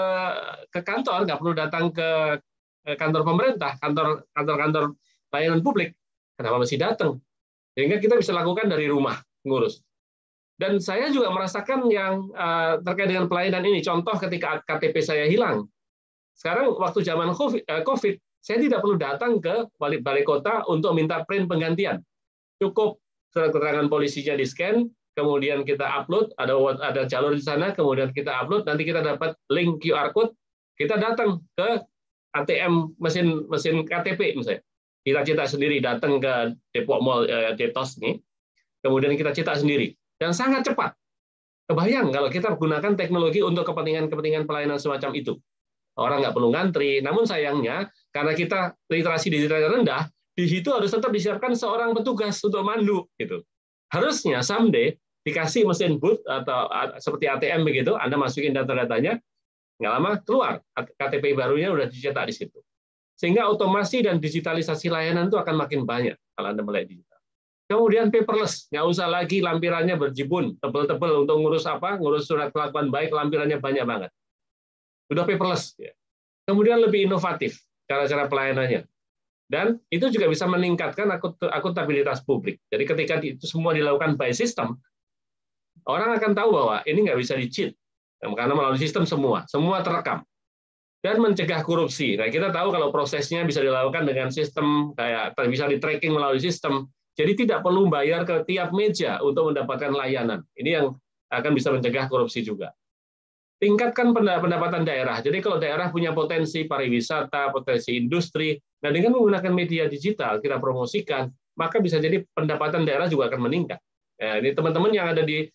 kantor, nggak perlu datang ke kantor pemerintah, kantor layanan publik, kenapa mesti datang? Sehingga kita bisa lakukan dari rumah, ngurus. Dan saya juga merasakan yang terkait dengan pelayanan ini. Contoh ketika KTP saya hilang. Sekarang waktu zaman COVID, saya tidak perlu datang ke balai kota untuk minta print penggantian. Cukup surat keterangan polisinya di-scan, kemudian kita upload, ada jalur di sana, kemudian kita upload, nanti kita dapat link QR code, kita datang ke ATM mesin KTP misalnya. Kita cetak sendiri, datang ke Depok Mall Detos nih, kemudian kita cetak sendiri. Dan sangat cepat. Kebayang kalau kita gunakan teknologi untuk kepentingan pelayanan semacam itu. Orang nggak perlu ngantri, namun sayangnya karena kita literasi digital rendah, di situ harus tetap disiapkan seorang petugas untuk mandu. Gitu. Harusnya someday dikasih mesin booth atau seperti ATM begitu, Anda masukin data-datanya, nggak lama keluar, KTP barunya udah dicetak di situ. Sehingga otomasi dan digitalisasi layanan itu akan makin banyak kalau Anda melek digital. Kemudian paperless, nggak usah lagi lampirannya berjibun, tebel-tebel untuk ngurus apa, ngurus surat kelakuan baik, lampirannya banyak banget. Sudah paperless. Ya. Kemudian lebih inovatif cara-cara pelayanannya. Dan itu juga bisa meningkatkan akuntabilitas publik. Jadi ketika itu semua dilakukan by system, orang akan tahu bahwa ini nggak bisa di-cheat, karena melalui sistem semua terekam. Dan mencegah korupsi. Nah, kita tahu kalau prosesnya bisa dilakukan dengan sistem, kayak bisa di-tracking melalui sistem, jadi tidak perlu bayar ke tiap meja untuk mendapatkan layanan. Ini yang akan bisa mencegah korupsi juga. Tingkatkan pendapatan daerah. Jadi kalau daerah punya potensi pariwisata, potensi industri, nah dengan menggunakan media digital kita promosikan, maka bisa jadi pendapatan daerah juga akan meningkat. Nah, ini teman-teman yang ada di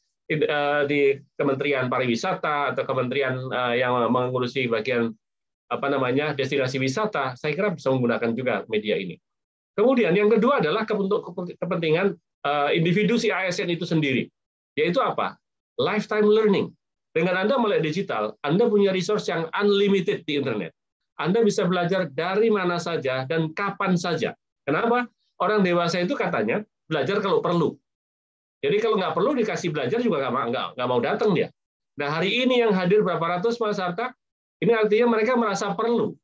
Kementerian Pariwisata atau kementerian yang mengurusi bagian destinasi wisata, saya kira bisa menggunakan juga media ini. Kemudian yang kedua adalah untuk kepentingan individu si ASN itu sendiri, yaitu apa? Lifetime learning. Dengan Anda melek digital, Anda punya resource yang unlimited di internet. Anda bisa belajar dari mana saja dan kapan saja. Kenapa? Orang dewasa itu katanya belajar kalau perlu. Jadi kalau nggak perlu dikasih belajar juga nggak mau datang dia. Nah hari ini yang hadir berapa ratus Mas Harta, ini artinya mereka merasa perlu.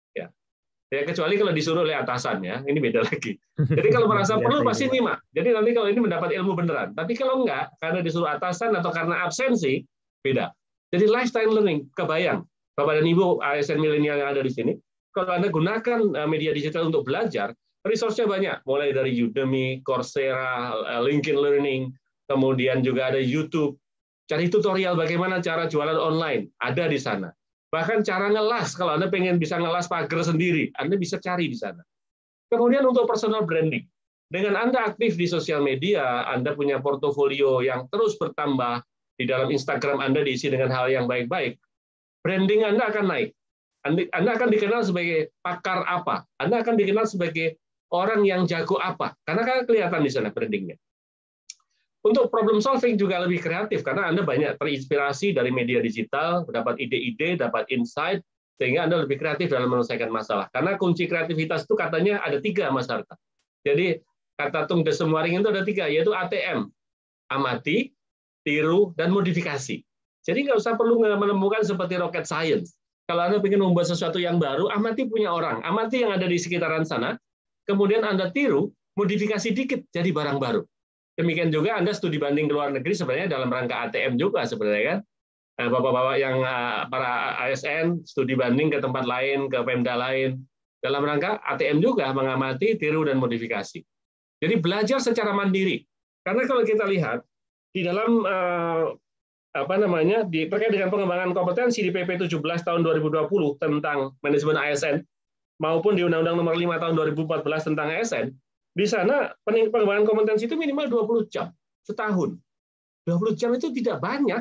Ya, kecuali kalau disuruh oleh atasannya, ini beda lagi. Jadi kalau merasa perlu pasti nyimak. Jadi nanti kalau ini mendapat ilmu beneran. Tapi kalau enggak, karena disuruh atasan atau karena absensi, beda. Jadi lifetime learning, kebayang. Bapak dan Ibu ASN milenial yang ada di sini, kalau Anda gunakan media digital untuk belajar, resource-nya banyak. Mulai dari Udemy, Coursera, LinkedIn Learning, kemudian juga ada YouTube. Cari tutorial bagaimana cara jualan online, ada di sana. Bahkan cara ngelas, kalau Anda pengen bisa ngelas pagar sendiri, Anda bisa cari di sana. Kemudian untuk personal branding. Dengan Anda aktif di sosial media, Anda punya portofolio yang terus bertambah, di dalam Instagram Anda diisi dengan hal yang baik-baik, branding Anda akan naik. Anda akan dikenal sebagai pakar apa, Anda akan dikenal sebagai orang yang jago apa, karena kan kelihatan di sana brandingnya. Untuk problem solving juga lebih kreatif, karena Anda banyak terinspirasi dari media digital, dapat ide-ide, dapat insight, sehingga Anda lebih kreatif dalam menyelesaikan masalah. Karena kunci kreativitas itu katanya ada 3, Mas Harta. Jadi, kata Tung Desem Waring itu ada 3, yaitu ATM, amati, tiru, dan modifikasi. Jadi nggak usah perlu menemukan seperti rocket science. Kalau Anda ingin membuat sesuatu yang baru, amati punya orang, amati yang ada di sekitaran sana, kemudian Anda tiru, modifikasi dikit, jadi barang baru. Demikian juga Anda studi banding ke luar negeri sebenarnya dalam rangka ATM juga sebenarnya kan. Bapak-bapak yang para ASN studi banding ke tempat lain, ke Pemda lain. dalam rangka ATM juga mengamati, tiru, dan modifikasi. Jadi belajar secara mandiri. Karena kalau kita lihat di dalam terkait dengan pengembangan kompetensi di PP 17 tahun 2020 tentang manajemen ASN maupun di Undang-Undang Nomor 5 tahun 2014 tentang ASN, di sana pengembangan kompetensi itu minimal 20 jam setahun. 20 jam itu tidak banyak.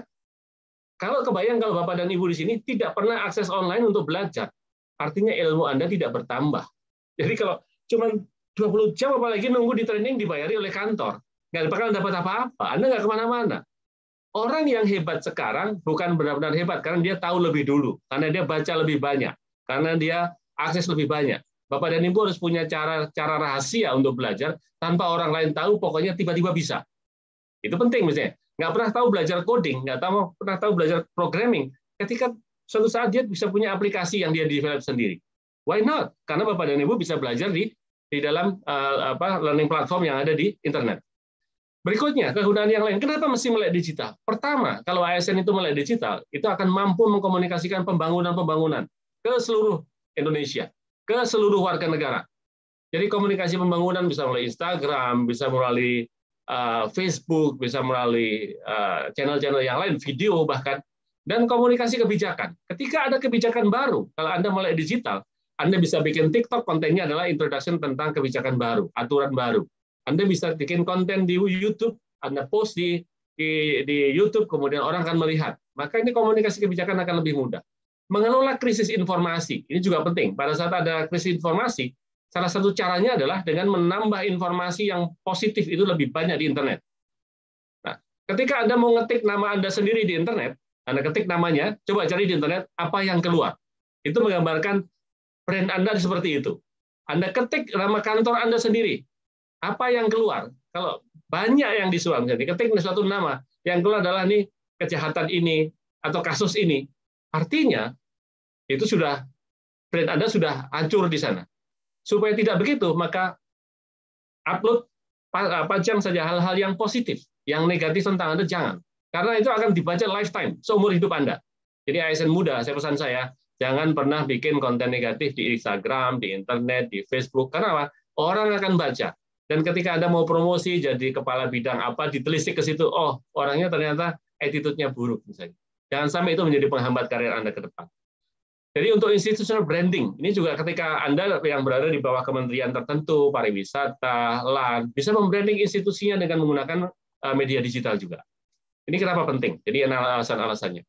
Kalau kebayang kalau Bapak dan Ibu di sini tidak pernah akses online untuk belajar, artinya ilmu Anda tidak bertambah. Jadi kalau cuma 20 jam apalagi nunggu di training dibayari oleh kantor, nggak bakal dapat apa-apa, Anda nggak kemana-mana. Orang yang hebat sekarang bukan benar-benar hebat karena dia tahu lebih dulu, karena dia baca lebih banyak, karena dia akses lebih banyak. Bapak dan Ibu harus punya cara rahasia untuk belajar tanpa orang lain tahu, pokoknya tiba-tiba bisa. Itu penting misalnya. Nggak pernah tahu belajar coding, nggak pernah tahu belajar programming. Ketika suatu saat dia bisa punya aplikasi yang dia develop sendiri. Why not? Karena Bapak dan Ibu bisa belajar di dalam learning platform yang ada di internet. Berikutnya, kegunaan yang lain. Kenapa mesti melek digital? Pertama, kalau ASN itu melek digital, itu akan mampu mengkomunikasikan pembangunan-pembangunan ke seluruh Indonesia, ke seluruh warga negara. Jadi komunikasi pembangunan bisa melalui Instagram, bisa melalui Facebook, bisa melalui channel-channel yang lain, video bahkan, dan komunikasi kebijakan. Ketika ada kebijakan baru, kalau Anda melek digital, Anda bisa bikin TikTok, kontennya adalah introduction tentang kebijakan baru, aturan baru. Anda bisa bikin konten di YouTube, Anda post di YouTube, kemudian orang akan melihat. Maka ini komunikasi kebijakan akan lebih mudah. Mengelola krisis informasi, ini juga penting. Pada saat ada krisis informasi, salah satu caranya adalah dengan menambah informasi yang positif itu lebih banyak di internet. Nah, ketika Anda mau ngetik nama Anda sendiri di internet, Anda ketik namanya, coba cari di internet apa yang keluar. Itu menggambarkan brand Anda seperti itu. Anda ketik nama kantor Anda sendiri, apa yang keluar? Kalau banyak yang disuang, jadi ketik suatu nama, yang keluar adalah nih kejahatan ini atau kasus ini, artinya itu sudah brand Anda sudah hancur di sana. Supaya tidak begitu, maka upload pajang saja hal-hal yang positif, yang negatif tentang Anda jangan, karena itu akan dibaca lifetime, seumur hidup Anda. Jadi ASN muda, pesan saya, jangan pernah bikin konten negatif di Instagram, di internet, di Facebook, karena apa? Orang akan baca. Dan ketika Anda mau promosi jadi kepala bidang apa, ditelisik ke situ, oh orangnya ternyata attitude-nya buruk misalnya. Jangan sampai itu menjadi penghambat karir Anda ke depan. Jadi untuk institutional branding, ini juga ketika Anda yang berada di bawah kementerian tertentu, pariwisata, LAN, bisa membranding institusinya dengan menggunakan media digital juga. Ini kenapa penting? Jadi alasan-alasannya.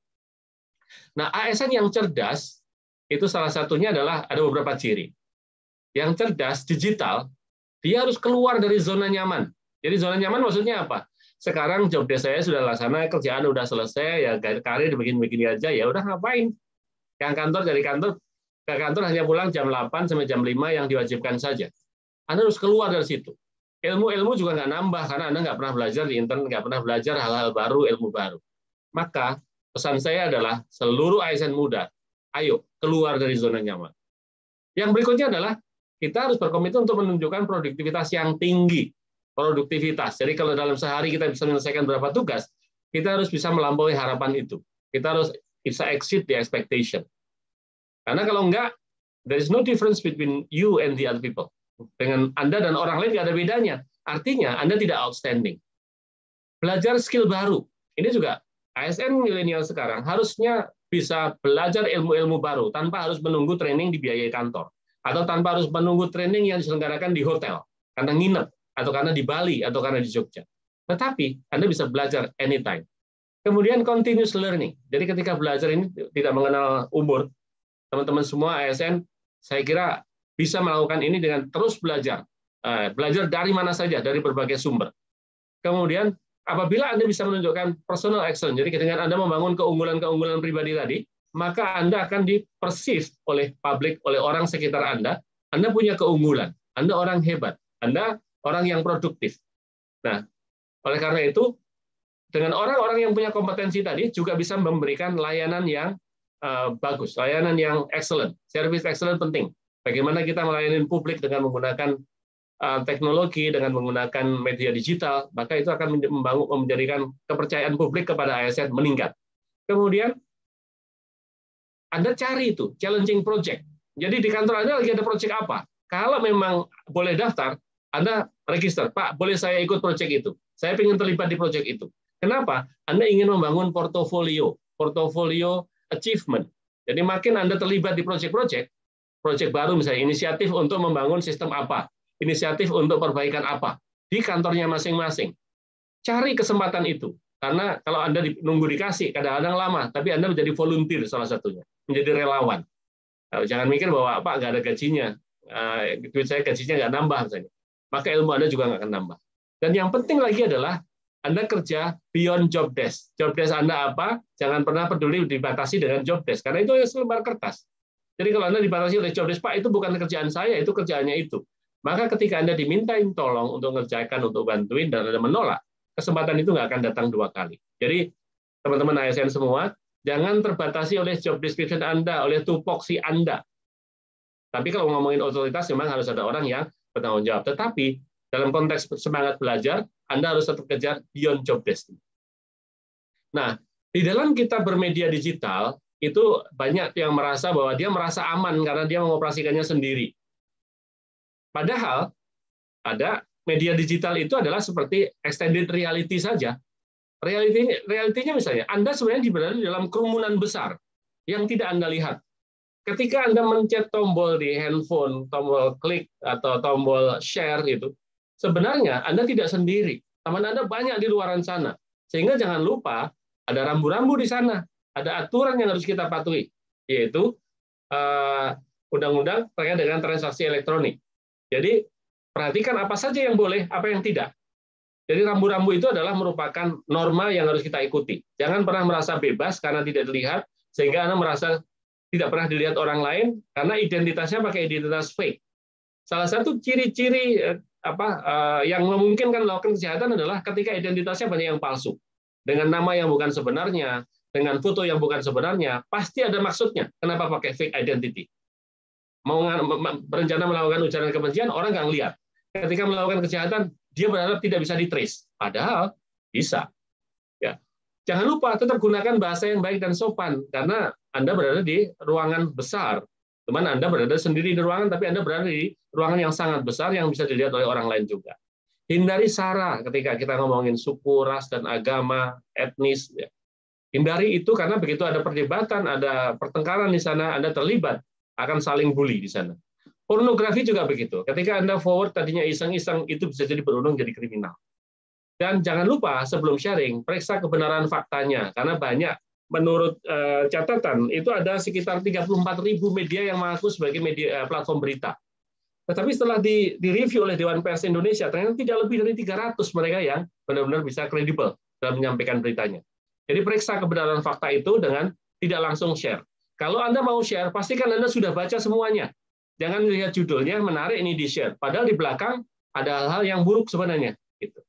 Nah, ASN yang cerdas, itu salah satunya adalah ada beberapa ciri. Yang cerdas, digital, dia harus keluar dari zona nyaman. Jadi zona nyaman maksudnya apa? Sekarang job desk saya sudah laksana, kerjaan udah selesai, ya karir begini-begini aja, ya udah ngapain? Yang kantor dari kantor ke kantor hanya pulang jam 8 sampai jam 5 yang diwajibkan saja. Anda harus keluar dari situ. Ilmu juga nggak nambah karena Anda nggak pernah belajar di internet, nggak pernah belajar hal-hal baru, ilmu baru. Maka pesan saya adalah seluruh ASN muda, ayo keluar dari zona nyaman. Yang berikutnya adalah kita harus berkomitmen untuk menunjukkan produktivitas yang tinggi. Produktivitas. Jadi kalau dalam sehari kita bisa menyelesaikan berapa tugas, kita harus bisa melampaui harapan itu. Kita harus bisa exceed the expectation. Karena kalau enggak, there is no difference between you and the other people. Dengan Anda dan orang lain nggak ada bedanya. Artinya Anda tidak outstanding. Belajar skill baru. Ini juga ASN milenial sekarang harusnya bisa belajar ilmu-ilmu baru tanpa harus menunggu training dibiayai kantor. Atau tanpa harus menunggu training yang diselenggarakan di hotel. Karena nginep, atau karena di Bali, atau karena di Jogja. Tetapi Anda bisa belajar anytime. Kemudian continuous learning. Jadi ketika belajar ini tidak mengenal umur, teman-teman semua ASN, saya kira bisa melakukan ini dengan terus belajar. Belajar dari mana saja, dari berbagai sumber. Kemudian apabila Anda bisa menunjukkan personal excellence, jadi dengan Anda membangun keunggulan-keunggulan pribadi tadi, maka Anda akan dipersif oleh publik, oleh orang sekitar Anda punya keunggulan, Anda orang hebat, Anda orang yang produktif. Nah, oleh karena itu, dengan orang-orang yang punya kompetensi tadi juga bisa memberikan layanan yang bagus, layanan yang excellent, service excellent penting. Bagaimana kita melayani publik dengan menggunakan teknologi, dengan menggunakan media digital, maka itu akan menjadikan kepercayaan publik kepada ASN meningkat. Kemudian Anda cari itu challenging project. Jadi di kantor Anda lagi ada proyek apa? Kalau memang boleh daftar, Anda register, Pak, boleh saya ikut proyek itu? Saya ingin terlibat di proyek itu. Kenapa? Anda ingin membangun portofolio achievement. Jadi makin Anda terlibat di proyek-proyek baru misalnya, inisiatif untuk membangun sistem apa, inisiatif untuk perbaikan apa, di kantornya masing-masing. Cari kesempatan itu. Karena kalau Anda nunggu dikasih, kadang-kadang lama, tapi Anda menjadi volunteer salah satunya, menjadi relawan. Jangan mikir bahwa Pak nggak ada gajinya, duit saya gajinya nggak nambah misalnya. Maka ilmu Anda juga nggak akan nambah. Dan yang penting lagi adalah Anda kerja beyond job desk. Job desk Anda apa? Jangan pernah peduli dibatasi dengan job desk, karena itu selembar kertas. Jadi kalau Anda dibatasi oleh job desk, Pak, itu bukan kerjaan saya, itu kerjaannya itu. Maka ketika Anda dimintain tolong untuk ngerjakan, untuk bantuin, dan Anda menolak, kesempatan itu nggak akan datang 2 kali. Jadi teman-teman ASN semua, jangan terbatasi oleh job description Anda, oleh tupoksi Anda. Tapi kalau ngomongin otoritas, memang harus ada orang yang bertanggung jawab. Tetapi dalam konteks semangat belajar, Anda harus tetap kejar beyond job desk. Nah, di dalam kita bermedia digital, itu banyak yang merasa bahwa dia merasa aman karena dia mengoperasikannya sendiri. Padahal, ada media digital itu adalah seperti extended reality saja. Realitinya misalnya, Anda sebenarnya berada di dalam kerumunan besar yang tidak Anda lihat. Ketika Anda mencet tombol di handphone, tombol klik atau tombol share itu, sebenarnya Anda tidak sendiri. Teman Anda banyak di luar sana. Sehingga jangan lupa ada rambu-rambu di sana, ada aturan yang harus kita patuhi, yaitu undang-undang terkait dengan transaksi elektronik. Jadi perhatikan apa saja yang boleh, apa yang tidak. Jadi rambu-rambu itu adalah merupakan norma yang harus kita ikuti. Jangan pernah merasa bebas karena tidak dilihat, sehingga Anda merasa tidak pernah dilihat orang lain karena identitasnya pakai identitas fake. Salah satu ciri-ciri yang memungkinkan melakukan kejahatan adalah ketika identitasnya banyak yang palsu, dengan nama yang bukan sebenarnya, dengan foto yang bukan sebenarnya, pasti ada maksudnya. Kenapa pakai fake identity? Mau berencana melakukan ujaran kebencian, orang nggak ngelihat. Ketika melakukan kejahatan, dia berharap tidak bisa di-trace. Padahal bisa. Ya. Jangan lupa tetap gunakan bahasa yang baik dan sopan, karena Anda berada di ruangan besar. Teman Anda berada sendiri di ruangan, tapi Anda berada di ruangan yang sangat besar yang bisa dilihat oleh orang lain juga. Hindari sara ketika kita ngomongin suku, ras, dan agama, etnis. Ya. Hindari itu karena begitu ada perdebatan, ada pertengkaran di sana, Anda terlibat, akan saling bully di sana. Pornografi juga begitu. Ketika Anda forward tadinya iseng-iseng, itu bisa jadi berujung jadi kriminal. Dan jangan lupa sebelum sharing, periksa kebenaran faktanya, karena banyak. Menurut catatan, itu ada sekitar 34.000 media yang mengaku sebagai media platform berita. Tetapi setelah direview oleh Dewan Pers Indonesia, ternyata tidak lebih dari 300 mereka yang benar-benar bisa kredibel dalam menyampaikan beritanya. Jadi periksa kebenaran fakta itu dengan tidak langsung share. Kalau Anda mau share, pastikan Anda sudah baca semuanya. Jangan lihat judulnya, menarik ini di-share. Padahal di belakang ada hal-hal yang buruk sebenarnya. Gitu.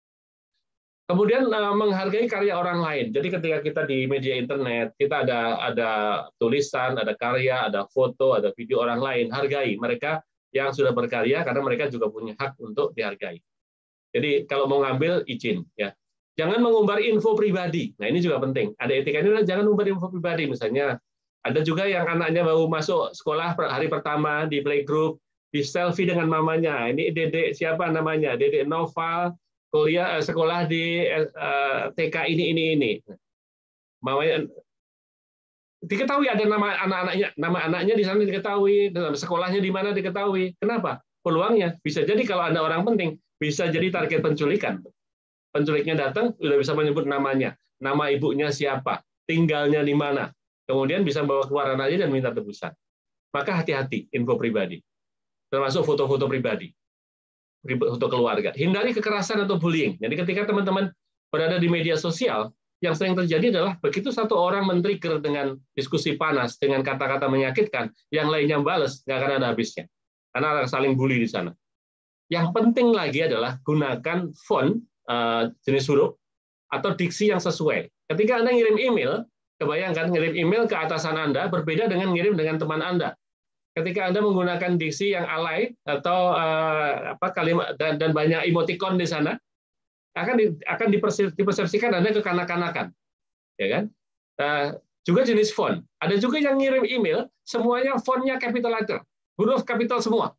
Kemudian menghargai karya orang lain. Jadi ketika kita di media internet, kita ada tulisan, ada karya, ada foto, ada video orang lain. Hargai mereka yang sudah berkarya karena mereka juga punya hak untuk dihargai. Jadi kalau mau ngambil izin, ya. Jangan mengumbar info pribadi. Nah ini juga penting. Ada etikanya, jangan mengumbar info pribadi. Misalnya ada juga yang anaknya baru masuk sekolah hari pertama di playgroup, di selfie dengan mamanya. Ini Dedek siapa namanya? Dedek Noval. Kuliah sekolah di TK ini. Mamanya diketahui ada nama anaknya di sana diketahui, sekolahnya di mana diketahui. Kenapa? Peluangnya bisa jadi kalau Anda orang penting bisa jadi target penculikan. Penculiknya datang sudah bisa menyebut namanya, nama ibunya siapa, tinggalnya di mana. Kemudian bisa bawa keluar anaknya dan minta tebusan. Maka hati-hati info pribadi. Termasuk foto-foto pribadi. Untuk keluarga. Hindari kekerasan atau bullying. Jadi ketika teman-teman berada di media sosial, yang sering terjadi adalah begitu satu orang men-trigger dengan diskusi panas, dengan kata-kata menyakitkan, yang lainnya balas, nggak akan ada habisnya. Karena ada saling bully di sana. Yang penting lagi adalah gunakan font jenis huruf atau diksi yang sesuai. Ketika Anda ngirim email, kebayangkan ngirim email ke atasan Anda berbeda dengan ngirim dengan teman Anda. Ketika Anda menggunakan diksi yang alay atau kalimat dan banyak emoticon di sana, akan dipersepsikan Anda kekanak-kanakan, ya kan? Juga jenis font. Ada juga yang ngirim email, semuanya fontnya capital letter, huruf kapital semua.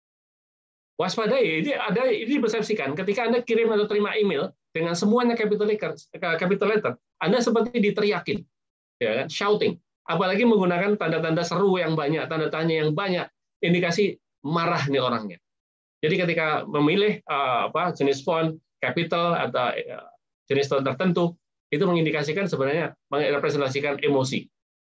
Waspadai, ini dipersepsikan ketika Anda kirim atau terima email dengan semuanya capital letter, Anda seperti diteriakin, ya kan? Shouting. Apalagi menggunakan tanda-tanda seru yang banyak, tanda tanya yang banyak, indikasi marah nih orangnya. Jadi ketika memilih jenis font capital atau jenis font tertentu, itu mengindikasikan sebenarnya merepresentasikan emosi.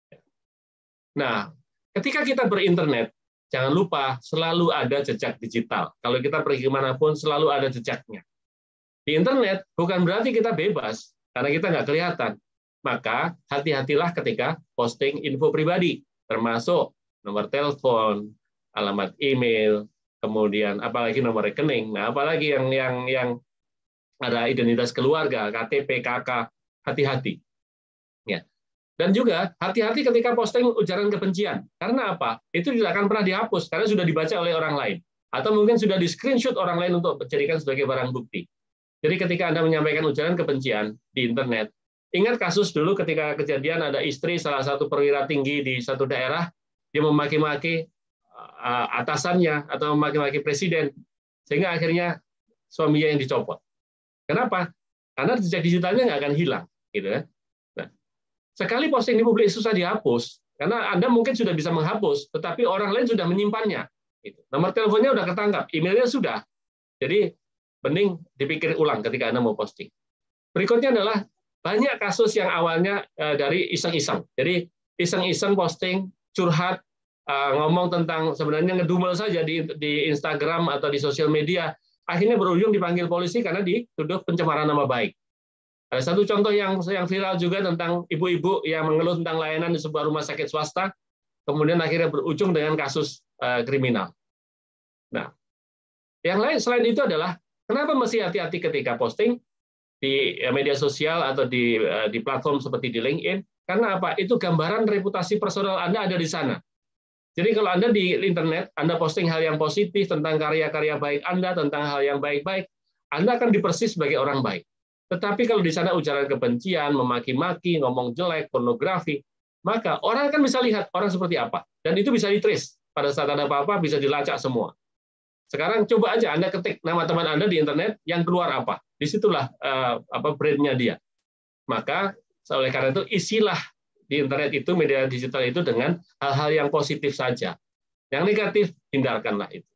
Nah, ketika kita berinternet, jangan lupa selalu ada jejak digital. Kalau kita pergi kemanapun, selalu ada jejaknya. Di internet bukan berarti kita bebas, karena kita nggak kelihatan. Maka hati-hatilah ketika posting info pribadi, termasuk nomor telepon, alamat email, kemudian apalagi nomor rekening. Nah, apalagi yang ada identitas keluarga, KTP, KK, hati-hati. Ya. Dan juga hati-hati ketika posting ujaran kebencian. Karena apa? Itu tidak akan pernah dihapus karena sudah dibaca oleh orang lain. Atau mungkin sudah di-screenshot orang lain untuk dijadikan sebagai barang bukti. Jadi ketika Anda menyampaikan ujaran kebencian di internet, ingat kasus dulu ketika kejadian ada istri salah satu perwira tinggi di satu daerah, dia memaki-maki atasannya atau memaki-maki presiden, sehingga akhirnya suaminya yang dicopot. Kenapa? Karena jejak digitalnya nggak akan hilang. Gitu kan? Sekali posting di publik susah dihapus, karena Anda mungkin sudah bisa menghapus, tetapi orang lain sudah menyimpannya. Nomor teleponnya sudah ketangkap, emailnya sudah. Jadi, mending dipikir ulang ketika Anda mau posting. Berikutnya adalah banyak kasus yang awalnya dari iseng-iseng. Jadi, iseng-iseng posting, curhat, ngomong tentang sebenarnya ngedumel saja di Instagram atau di sosial media, akhirnya berujung dipanggil polisi karena dituduh pencemaran nama baik. Ada satu contoh yang viral juga tentang ibu-ibu yang mengeluh tentang layanan di sebuah rumah sakit swasta, kemudian akhirnya berujung dengan kasus kriminal. Nah, yang lain selain itu adalah kenapa mesti hati-hati ketika posting di media sosial atau di platform seperti di LinkedIn? Karena apa? Itu gambaran reputasi personal Anda ada di sana. Jadi kalau Anda di internet, Anda posting hal yang positif tentang karya-karya baik Anda, tentang hal yang baik-baik, Anda akan dipersis sebagai orang baik. Tetapi kalau di sana ujaran kebencian, memaki-maki, ngomong jelek, pornografi, maka orang akan bisa lihat orang seperti apa. Dan itu bisa di-trace. Pada saat ada apa-apa, bisa dilacak semua. Sekarang coba aja Anda ketik nama teman Anda di internet, yang keluar apa. Disitulah brand-nya dia. Maka, oleh karena itu, isilah di internet itu, media digital itu dengan hal-hal yang positif saja. Yang negatif, hindarkanlah itu.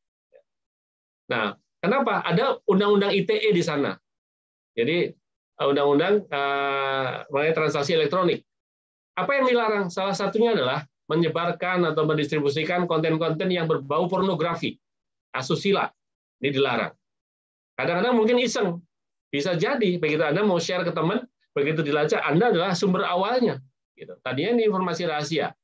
Nah, kenapa? Ada undang-undang ITE di sana. Jadi, undang-undang mengenai transaksi elektronik. Apa yang dilarang? Salah satunya adalah menyebarkan atau mendistribusikan konten-konten yang berbau pornografi, asusila. Ini dilarang. Kadang-kadang mungkin iseng. Bisa jadi, begitu Anda mau share ke teman, begitu dilacak, Anda adalah sumber awalnya. Gitu. Tadinya ini informasi rahasia,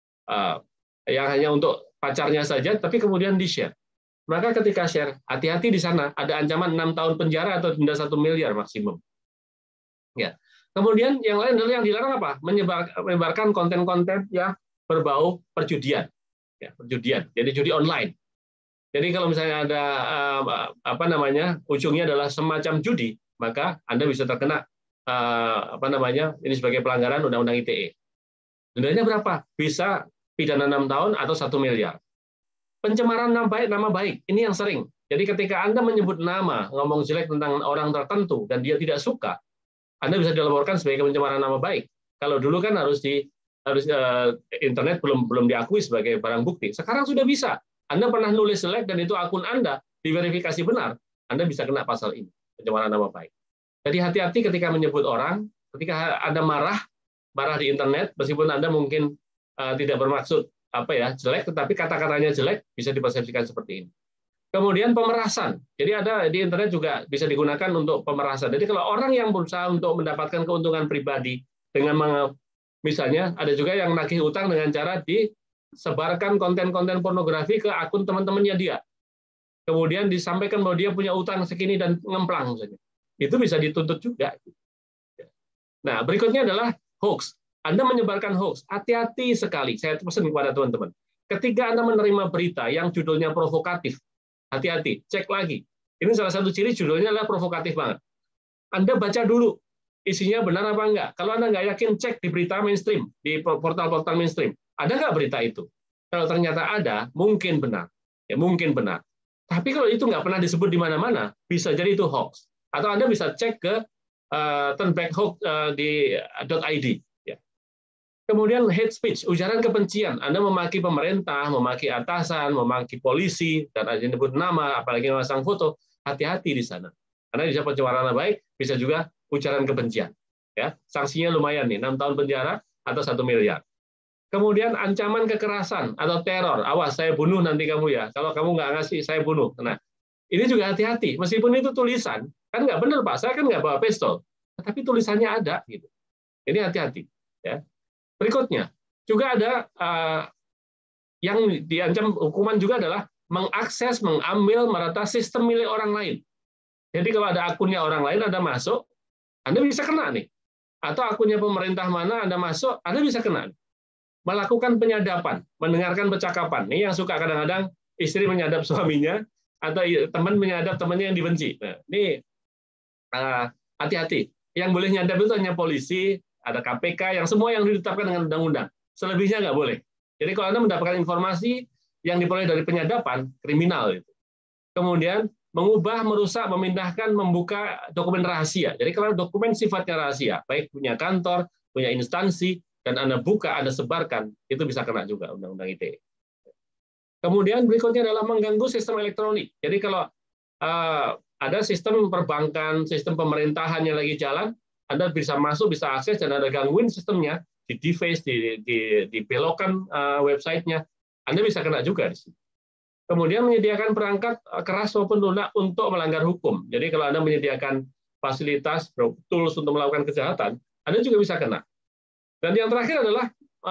yang hanya untuk pacarnya saja, tapi kemudian di-share. Maka ketika share, hati-hati di sana, ada ancaman 6 tahun penjara atau denda 1 miliar maksimum. Ya. Kemudian yang lain adalah yang dilarang apa? Menyebarkan konten-konten yang berbau perjudian. Ya, perjudian. Jadi judi online. Jadi kalau misalnya ada ujungnya adalah semacam judi, maka Anda bisa terkena ini sebagai pelanggaran Undang-Undang ITE. Dendanya berapa? Bisa pidana 6 tahun atau 1 miliar. Pencemaran nama baik, ini yang sering. Jadi ketika Anda menyebut nama, ngomong jelek tentang orang tertentu dan dia tidak suka, Anda bisa dilaporkan sebagai pencemaran nama baik. Kalau dulu kan harus internet belum diakui sebagai barang bukti. Sekarang sudah bisa. Anda pernah nulis jelek dan itu akun Anda diverifikasi benar, Anda bisa kena pasal ini, pencemaran nama baik. Jadi hati-hati ketika menyebut orang, ketika Anda marah di internet, meskipun Anda mungkin tidak bermaksud jelek, tetapi kata-katanya jelek bisa dipersepsikan seperti ini. Kemudian pemerasan. Jadi ada di internet juga bisa digunakan untuk pemerasan. Jadi kalau orang yang berusaha untuk mendapatkan keuntungan pribadi dengan misalnya ada juga yang nagih utang dengan cara disebarkan konten-konten pornografi ke akun teman-temannya dia. Kemudian disampaikan bahwa dia punya utang segini dan ngemplang misalnya. Itu bisa dituntut juga. Nah, berikutnya adalah hoax. Anda menyebarkan hoax. Hati-hati sekali. Saya pesan kepada teman-teman. Ketika Anda menerima berita yang judulnya provokatif, hati-hati, cek lagi. Ini salah satu ciri judulnya adalah provokatif banget. Anda baca dulu. isinya benar apa enggak. Kalau Anda nggak yakin, cek di berita mainstream, di portal-portal mainstream. Ada nggak berita itu? Kalau ternyata ada, mungkin benar. Ya, mungkin benar. Tapi kalau itu nggak pernah disebut di mana-mana, bisa jadi itu hoax. Atau Anda bisa cek ke turnbackhoax di .id. Ya. Kemudian hate speech, ujaran kebencian. Anda memaki pemerintah, memaki atasan, memaki polisi, dan ada yang nyebut nama, apalagi memasang foto, hati-hati di sana. Karena bisa pencemaran nama baik, bisa juga ujaran kebencian. Ya, sanksinya lumayan nih, 6 tahun penjara atau 1 miliar. Kemudian ancaman kekerasan atau teror, awas saya bunuh nanti kamu ya. Kalau kamu nggak ngasih, saya bunuh. Nah, ini juga hati-hati. Meskipun itu tulisan, kan nggak benar Pak. Saya kan nggak bawa pistol, tapi tulisannya ada. Gitu. Ini hati-hati. Ya. Berikutnya juga ada yang diancam hukuman juga adalah mengakses, mengambil, meretas sistem milik orang lain. Jadi kalau ada akunnya orang lain, Anda masuk, Anda bisa kena nih. Atau akunnya pemerintah mana Anda masuk, Anda bisa kena. Melakukan penyadapan, mendengarkan percakapan. Ini yang suka kadang-kadang istri menyadap suaminya, atau teman menyadap temannya yang dibenci. Nah, ini hati-hati. Yang boleh nyadap itu hanya polisi, ada KPK, yang semua yang ditetapkan dengan undang-undang. Selebihnya nggak boleh. Jadi kalau Anda mendapatkan informasi yang diperoleh dari penyadapan, kriminal itu. Kemudian mengubah, merusak, memindahkan, membuka dokumen rahasia. Jadi kalau dokumen sifatnya rahasia, baik punya kantor, punya instansi, dan Anda buka, Anda sebarkan, itu bisa kena juga Undang-Undang ITE. Kemudian berikutnya adalah mengganggu sistem elektronik. Jadi kalau ada sistem perbankan, sistem pemerintahan yang lagi jalan, Anda bisa masuk, bisa akses, dan Anda gangguin sistemnya, di deface, dibelokkan websitenya, Anda bisa kena juga di sini. Kemudian menyediakan perangkat keras maupun lunak untuk melanggar hukum. Jadi kalau Anda menyediakan fasilitas, tools untuk melakukan kejahatan, Anda juga bisa kena. Dan yang terakhir adalah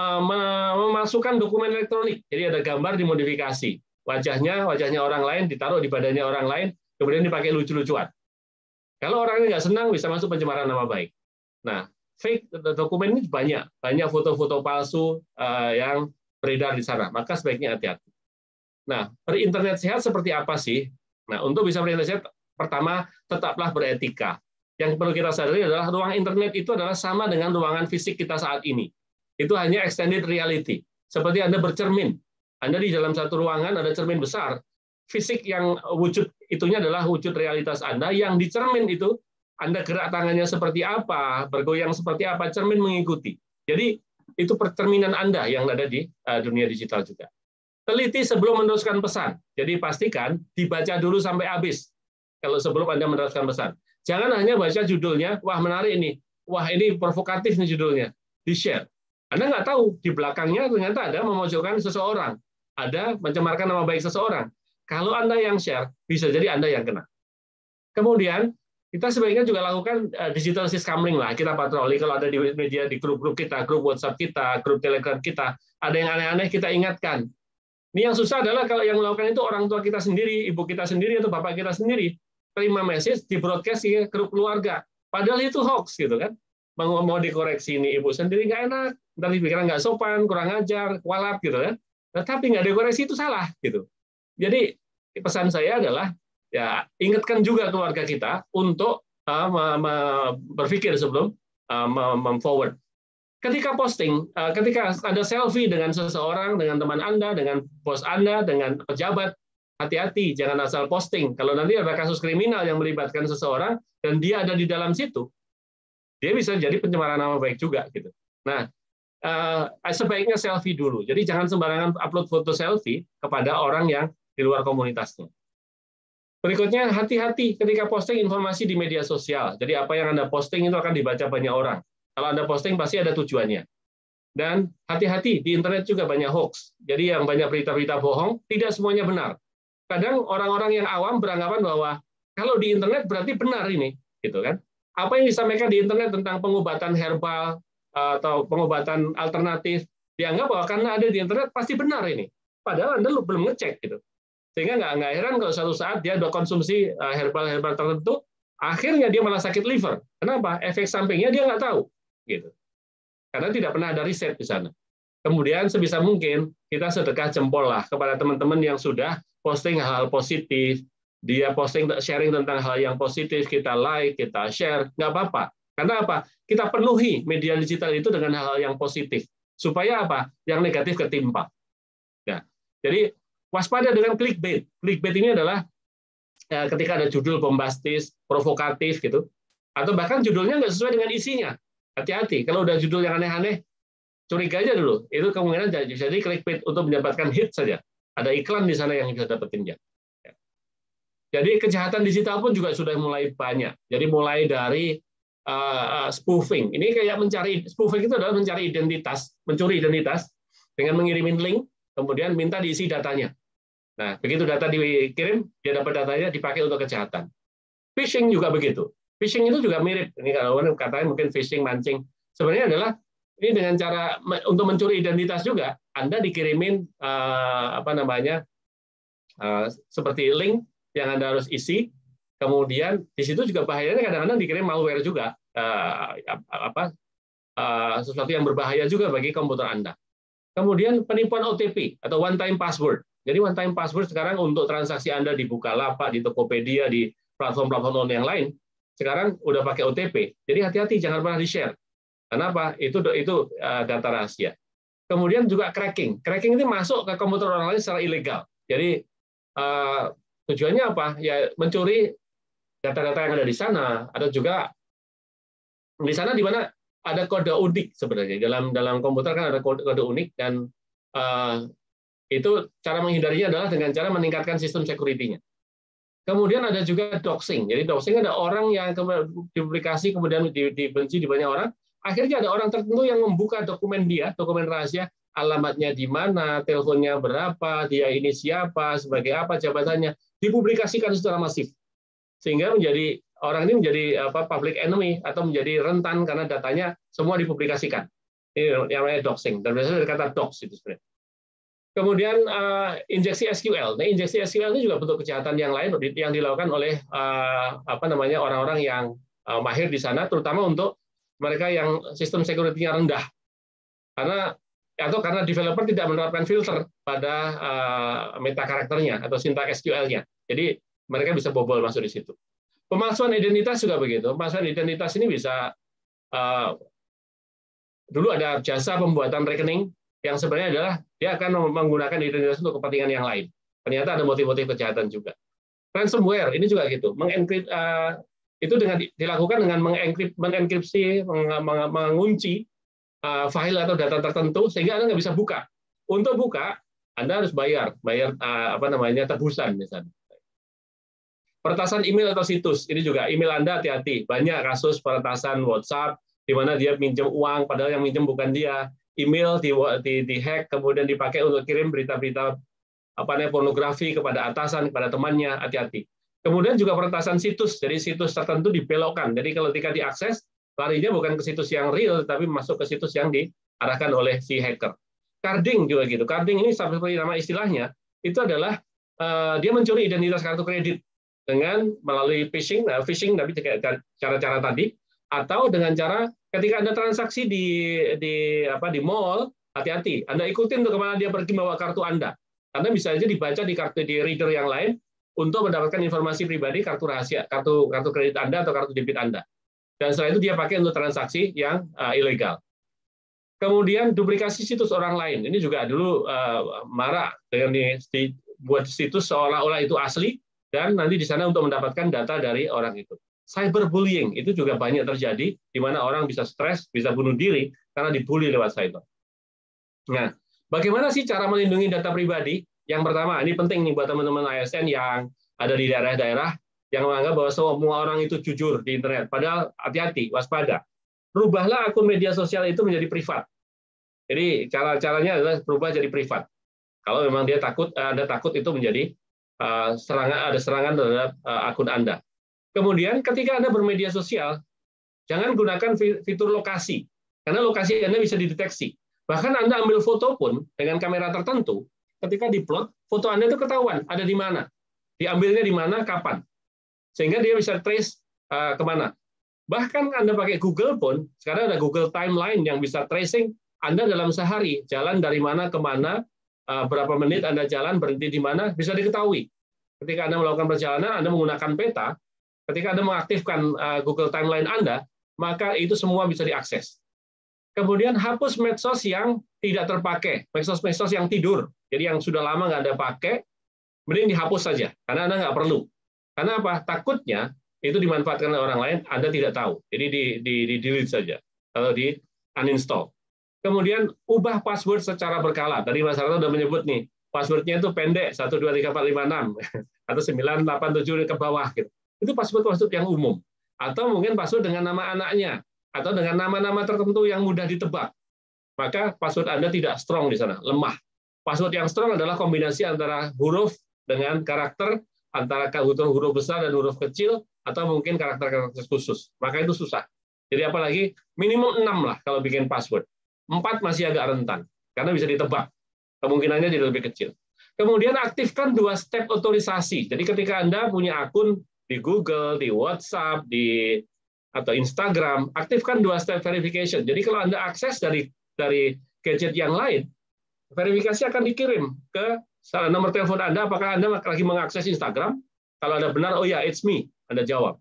memasukkan dokumen elektronik. Jadi ada gambar dimodifikasi. Wajahnya orang lain ditaruh di badannya orang lain, kemudian dipakai lucu-lucuan. Kalau orangnya nggak senang, bisa masuk pencemaran nama baik. Nah, fake dokumen ini banyak foto-foto palsu yang beredar di sana. Maka sebaiknya hati-hati. Nah, berinternet sehat seperti apa sih? Nah, untuk bisa berinternet sehat, pertama, tetaplah beretika. Yang perlu kita sadari adalah ruang internet itu adalah sama dengan ruangan fisik kita saat ini. Itu hanya extended reality. Seperti Anda bercermin. Anda di dalam satu ruangan ada cermin besar. Fisik yang wujud itunya adalah wujud realitas Anda. Yang dicermin itu, Anda gerak tangannya seperti apa, bergoyang seperti apa, cermin mengikuti. Jadi, itu percerminan Anda yang ada di dunia digital juga. Teliti sebelum meneruskan pesan. Jadi pastikan dibaca dulu sampai habis kalau sebelum Anda meneruskan pesan. Jangan hanya baca judulnya, wah menarik ini, wah ini provokatif nih judulnya, di-share. Anda nggak tahu, di belakangnya ternyata ada memojokkan seseorang, ada mencemarkan nama baik seseorang. Kalau Anda yang share, bisa jadi Anda yang kena. Kemudian, kita sebaiknya juga lakukan digital siskamling lah, kita patroli kalau ada di media, di grup-grup kita, grup WhatsApp kita, grup Telegram kita, ada yang aneh-aneh kita ingatkan. Ini yang susah adalah kalau yang melakukan itu orang tua kita sendiri, ibu kita sendiri, atau bapak kita sendiri. Terima message, di broadcast ke grup keluarga. Padahal itu hoax, gitu kan. Mau dikoreksi ini ibu sendiri nggak enak, ntar dipikirkan nggak sopan, kurang ajar, kualat, gitu kan. Tapi nggak dikoreksi itu salah, gitu. Jadi pesan saya adalah, ya ingatkan juga keluarga kita untuk berpikir sebelum mem-forward. Ketika posting, ketika ada selfie dengan seseorang, dengan teman Anda, dengan bos Anda, dengan pejabat, hati-hati, jangan asal posting. Kalau nanti ada kasus kriminal yang melibatkan seseorang, dan dia ada di dalam situ, dia bisa jadi pencemaran nama baik juga. Gitu. Nah, sebaiknya selfie dulu. Jadi jangan sembarangan upload foto selfie kepada orang yang di luar komunitasnya. Berikutnya, hati-hati ketika posting informasi di media sosial. Jadi apa yang Anda posting itu akan dibaca banyak orang. Kalau Anda posting pasti ada tujuannya. Dan hati-hati, di internet juga banyak hoax. Jadi yang banyak berita-berita bohong, tidak semuanya benar. Kadang orang-orang yang awam beranggapan bahwa kalau di internet berarti benar ini, gitu kan? Apa yang disampaikan di internet tentang pengobatan herbal atau pengobatan alternatif, dianggap bahwa karena ada di internet pasti benar ini. Padahal Anda belum ngecek, gitu. Sehingga nggak heran kalau suatu saat dia udah konsumsi herbal-herbal tertentu, akhirnya dia malah sakit liver. Kenapa? Efek sampingnya dia nggak tahu. Gitu. Karena tidak pernah ada riset di sana. Kemudian sebisa mungkin kita sedekah jempol lah kepada teman-teman yang sudah posting hal-hal positif, dia posting sharing tentang hal yang positif, kita like, kita share, nggak apa-apa. Karena apa? Kita penuhi media digital itu dengan hal-hal yang positif. Supaya apa? Yang negatif ketimpa. Ya. Jadi waspada dengan clickbait. Clickbait ini adalah ketika ada judul bombastis, provokatif gitu, atau bahkan judulnya nggak sesuai dengan isinya. Hati-hati. Kalau udah judul yang aneh-aneh, curiga aja dulu. Itu kemungkinan jadi clickbait untuk mendapatkan hit saja. Ada iklan di sana yang bisa dapetin dia. Jadi kejahatan digital pun juga sudah mulai banyak. Jadi mulai dari spoofing. Ini kayak spoofing itu adalah mencari identitas, mencuri identitas dengan mengirimin link, kemudian minta diisi datanya. Nah, begitu data dikirim, dia dapat datanya dipakai untuk kejahatan. Phishing juga begitu. Phishing itu juga mirip. Ini kalau katanya mungkin phishing mancing. Sebenarnya adalah ini dengan cara untuk mencuri identitas juga. Anda dikirimin seperti link yang Anda harus isi. Kemudian di situ juga bahayanya kadang-kadang dikirim malware juga, sesuatu yang berbahaya juga bagi komputer Anda. Kemudian penipuan OTP atau one time password. Jadi one time password sekarang untuk transaksi Anda di Bukalapak, di Tokopedia, di platform-platform yang lain, sekarang udah pakai OTP. Jadi hati-hati, jangan pernah di-share. Kenapa? Itu data rahasia. Kemudian juga cracking. Cracking ini masuk ke komputer orang lain secara ilegal. Jadi tujuannya apa? Ya mencuri data-data yang ada di sana. Ada juga di sana di mana ada kode unik sebenarnya. Dalam komputer kan ada kode unik dan itu cara menghindarinya adalah dengan cara meningkatkan sistem security-nya. Kemudian ada juga doxing. Jadi doxing ada orang yang dipublikasi kemudian dibenci di banyak orang. Akhirnya ada orang tertentu yang membuka dokumen dia, dokumen rahasia, alamatnya di mana, teleponnya berapa, dia ini siapa, sebagai apa jabatannya, dipublikasikan secara masif. Sehingga orang ini menjadi public enemy atau menjadi rentan karena datanya semua dipublikasikan. Ini yang namanya doxing. Dan biasanya dari kata dox itu sebenarnya. Kemudian injeksi SQL. Nah, injeksi SQL ini juga bentuk kejahatan yang lain yang dilakukan oleh orang-orang yang mahir di sana, terutama untuk mereka yang sistem security-nya rendah. Karena developer tidak menerapkan filter pada meta karakternya atau sintak SQL-nya. Jadi mereka bisa bobol masuk di situ. Pemalsuan identitas juga begitu. Pemalsuan identitas ini bisa dulu ada jasa pembuatan rekening yang sebenarnya adalah dia akan menggunakan identitas untuk kepentingan yang lain. Ternyata ada motif-motif kejahatan juga. Ransomware ini juga gitu. Itu dilakukan dengan mengenkripsi, mengunci file atau data tertentu sehingga Anda nggak bisa buka. Untuk buka, Anda harus bayar tebusan misalnya. Peretasan email atau situs, ini juga email Anda hati-hati. Banyak kasus peretasan WhatsApp di mana dia minjem uang padahal yang minjem bukan dia. Email di-hack kemudian dipakai untuk kirim berita-berita pornografi kepada atasan, kepada temannya, hati-hati. Kemudian juga peretasan situs, jadi situs tertentu dibelokkan. Jadi ketika diakses, larinya bukan ke situs yang real, tapi masuk ke situs yang diarahkan oleh si hacker. Carding juga gitu. Carding ini seperti nama istilahnya, itu adalah dia mencuri identitas kartu kredit dengan melalui phishing tapi cara-cara tadi, atau dengan cara ketika Anda transaksi di mall, hati-hati. Anda ikutin tuh kemana dia pergi bawa kartu Anda. Anda bisa aja dibaca di reader yang lain untuk mendapatkan informasi pribadi kartu rahasia, kartu kredit Anda atau kartu debit Anda. Dan setelah itu dia pakai untuk transaksi yang ilegal. Kemudian duplikasi situs orang lain. Ini juga dulu marak dengan dibuat situs seolah-olah itu asli dan nanti di sana untuk mendapatkan data dari orang itu. Cyberbullying itu juga banyak terjadi di mana orang bisa stres, bisa bunuh diri karena dibully lewat cyber. Nah, bagaimana sih cara melindungi data pribadi? Yang pertama, ini penting nih buat teman-teman ASN yang ada di daerah-daerah yang menganggap bahwa semua orang itu jujur di internet. Padahal hati-hati, waspada. Rubahlah akun media sosial itu menjadi privat. Jadi caranya adalah berubah jadi privat. Kalau memang Anda takut itu menjadi serangan terhadap akun Anda. Kemudian ketika Anda bermedia sosial, jangan gunakan fitur lokasi, karena lokasi Anda bisa dideteksi. Bahkan Anda ambil foto pun dengan kamera tertentu, ketika diplot, foto Anda itu ketahuan ada di mana, diambilnya di mana, kapan, sehingga dia bisa trace kemana. Bahkan Anda pakai Google pun, sekarang ada Google Timeline yang bisa tracing Anda dalam sehari, jalan dari mana ke mana, berapa menit Anda jalan, berhenti di mana, bisa diketahui. Ketika Anda melakukan perjalanan, Anda menggunakan peta, ketika Anda mengaktifkan Google Timeline Anda, maka itu semua bisa diakses. Kemudian hapus medsos yang tidak terpakai, medsos-medsos yang tidur, jadi yang sudah lama nggak Anda pakai, mending dihapus saja, karena Anda nggak perlu. Karena apa? Takutnya itu dimanfaatkan oleh orang lain, Anda tidak tahu. Jadi di-delete saja, atau di-uninstall. Kemudian ubah password secara berkala. Tadi Mas Harto sudah menyebut nih, passwordnya itu pendek, 1, 2, 3, 4, 5, 6, atau 9, 8, 7 ke bawah. Gitu. Itu password-password yang umum. Atau mungkin password dengan nama anaknya, atau dengan nama-nama tertentu yang mudah ditebak, maka password Anda tidak strong di sana, lemah. Password yang strong adalah kombinasi antara huruf dengan karakter, antara huruf besar dan huruf kecil, atau mungkin karakter-karakter khusus. Maka itu susah. Jadi apalagi minimum 6 lah kalau bikin password. 4 masih agak rentan, karena bisa ditebak. Kemungkinannya jadi lebih kecil. Kemudian aktifkan 2 step otorisasi. Jadi ketika Anda punya akun di Google, di WhatsApp, atau Instagram, aktifkan 2 step verification. Jadi kalau Anda akses dari gadget yang lain, verifikasi akan dikirim ke nomor telepon Anda, apakah Anda lagi mengakses Instagram? Kalau Anda benar, oh ya, it's me, Anda jawab.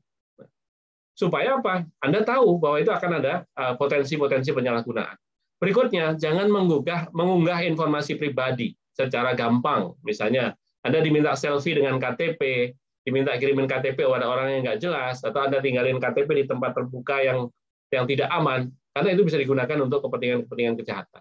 Supaya apa? Anda tahu bahwa itu akan ada potensi-potensi penyalahgunaan. Berikutnya, jangan mengunggah informasi pribadi secara gampang. Misalnya, Anda diminta selfie dengan KTP, diminta kirimin KTP pada orang yang nggak jelas, atau Anda tinggalin KTP di tempat terbuka yang tidak aman, karena itu bisa digunakan untuk kepentingan kejahatan.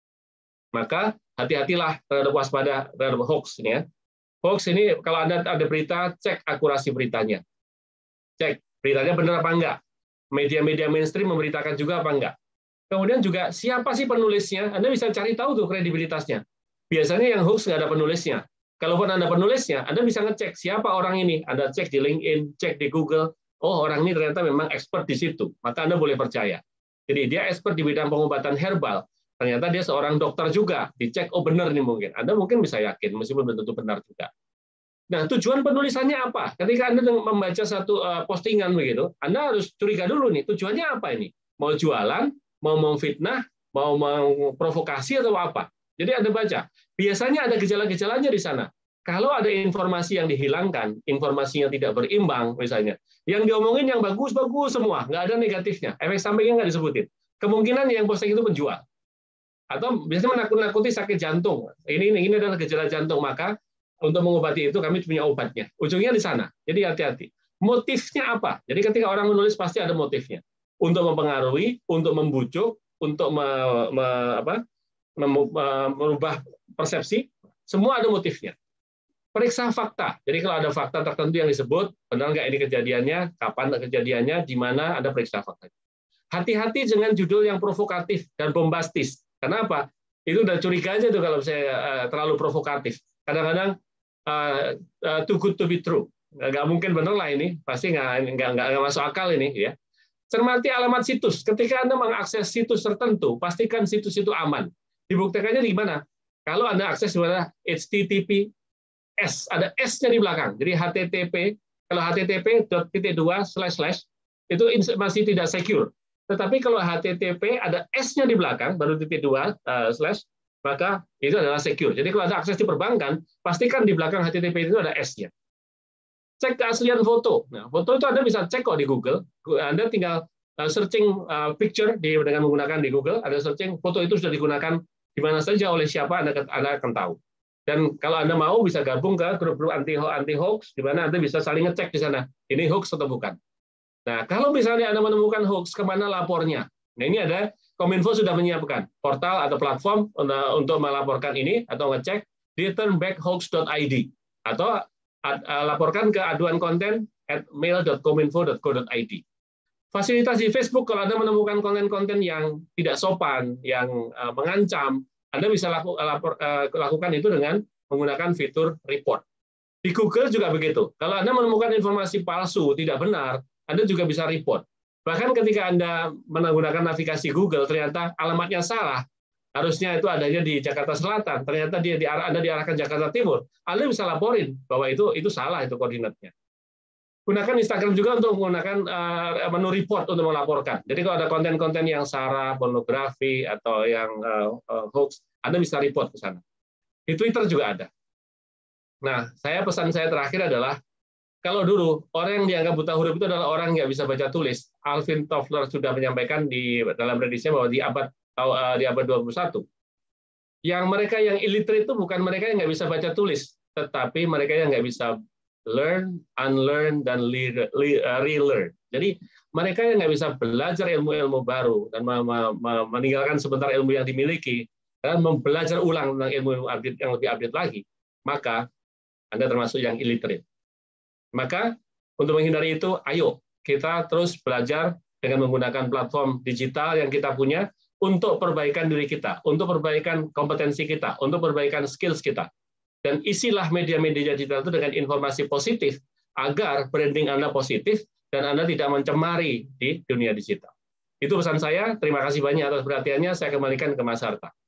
Maka hati-hatilah terhadap waspada terhadap hoax ini ya. Hoax ini kalau Anda ada berita, cek akurasi beritanya. Cek beritanya benar apa enggak. Media-media mainstream memberitakan juga apa enggak. Kemudian juga siapa sih penulisnya? Anda bisa cari tahu tuh kredibilitasnya. Biasanya yang hoax nggak ada penulisnya. Kalaupun Anda penulisnya, Anda bisa ngecek siapa orang ini. Anda cek di LinkedIn, cek di Google. Oh, orang ini ternyata memang expert di situ. Maka Anda boleh percaya. Jadi dia expert di bidang pengobatan herbal. Ternyata dia seorang dokter juga. Dicek, oh benar nih mungkin. Anda mungkin bisa yakin, meskipun belum tentu benar juga. Nah, tujuan penulisannya apa? Ketika Anda membaca satu postingan begitu, Anda harus curiga dulu nih, tujuannya apa ini? Mau jualan, mau memfitnah, mau memprovokasi atau apa? Jadi Anda baca. Biasanya ada gejala-gejalanya di sana. Kalau ada informasi yang dihilangkan, informasinya tidak berimbang, misalnya, yang diomongin yang bagus-bagus semua, nggak ada negatifnya, efek sampingnya nggak disebutin. Kemungkinan yang posting itu penjual. Atau biasanya menakut-nakuti sakit jantung. Ini adalah gejala jantung, maka untuk mengobati itu kami punya obatnya. Ujungnya di sana. Jadi hati-hati. Motifnya apa? Jadi ketika orang menulis pasti ada motifnya. Untuk mempengaruhi, untuk membujuk, untuk merubah persepsi, semua ada motifnya. Periksa fakta. Jadi kalau ada fakta tertentu yang disebut, benar nggak ini kejadiannya, kapan kejadiannya, di mana, Anda periksa fakta. Hati-hati dengan judul yang provokatif dan bombastis. Kenapa? Itu udah curiga aja tuh kalau saya terlalu provokatif. Kadang-kadang too good to be true. Nggak mungkin benar lah ini, pasti nggak masuk akal ini. Ya. Cermati alamat situs. Ketika Anda mengakses situs tertentu, pastikan situs itu aman. Dibuktikannya di mana? Kalau Anda akses di mana HTTPS, ada S-nya di belakang. Jadi HTTP, kalau http:// itu masih tidak secure. Tetapi kalau HTTP ada S-nya di belakang, baru .2// maka itu adalah secure. Jadi kalau ada akses di perbankan, pastikan di belakang HTTP itu ada S-nya. Cek keaslian foto. Nah, foto itu Anda bisa cek kok di Google. Anda tinggal searching picture dengan menggunakan di Google, ada searching foto itu sudah digunakan di mana saja oleh siapa, Anda akan tahu. Dan kalau Anda mau bisa gabung ke grup-grup anti hoax, di mana Anda bisa saling ngecek di sana. Ini hoax atau bukan. Nah, kalau misalnya Anda menemukan hoax, kemana lapornya? Nah, ini ada Kominfo sudah menyiapkan portal atau platform untuk melaporkan ini atau ngecek di returnbackhoax.id atau laporkan ke aduan konten @mail.kominfo.co.id. Fasilitas di Facebook, kalau Anda menemukan konten-konten yang tidak sopan, yang mengancam, Anda bisa lakukan itu dengan menggunakan fitur report. Di Google juga begitu. Kalau Anda menemukan informasi palsu, tidak benar, Anda juga bisa report. Bahkan ketika Anda menggunakan navigasi Google, ternyata alamatnya salah, harusnya itu adanya di Jakarta Selatan, ternyata Anda diarahkan Jakarta Timur, Anda bisa laporin bahwa itu salah, itu koordinatnya. Gunakan Instagram juga untuk menggunakan menu report untuk melaporkan. Jadi kalau ada konten-konten yang sara, pornografi, atau yang hoax, Anda bisa report ke sana. Di Twitter juga ada. Nah, pesan saya terakhir adalah, Kalau dulu orang yang dianggap buta huruf itu adalah orang yang nggak bisa baca tulis. Alvin Toffler sudah menyampaikan dalam predisinya bahwa di abad 21, yang mereka yang illiterate itu bukan mereka yang nggak bisa baca tulis, tetapi mereka yang nggak bisa learn, unlearn, dan relearn. Jadi mereka yang nggak bisa belajar ilmu-ilmu baru dan meninggalkan sebentar ilmu yang dimiliki dan belajar ulang tentang ilmu yang lebih update lagi, maka Anda termasuk yang illiterate. Maka untuk menghindari itu, ayo kita terus belajar dengan menggunakan platform digital yang kita punya untuk perbaikan diri kita, untuk perbaikan kompetensi kita, untuk perbaikan skills kita. Dan isilah media-media digital itu dengan informasi positif agar branding Anda positif dan Anda tidak mencemari di dunia digital. Itu pesan saya. Terima kasih banyak atas perhatiannya. Saya kembalikan ke Mas Harta.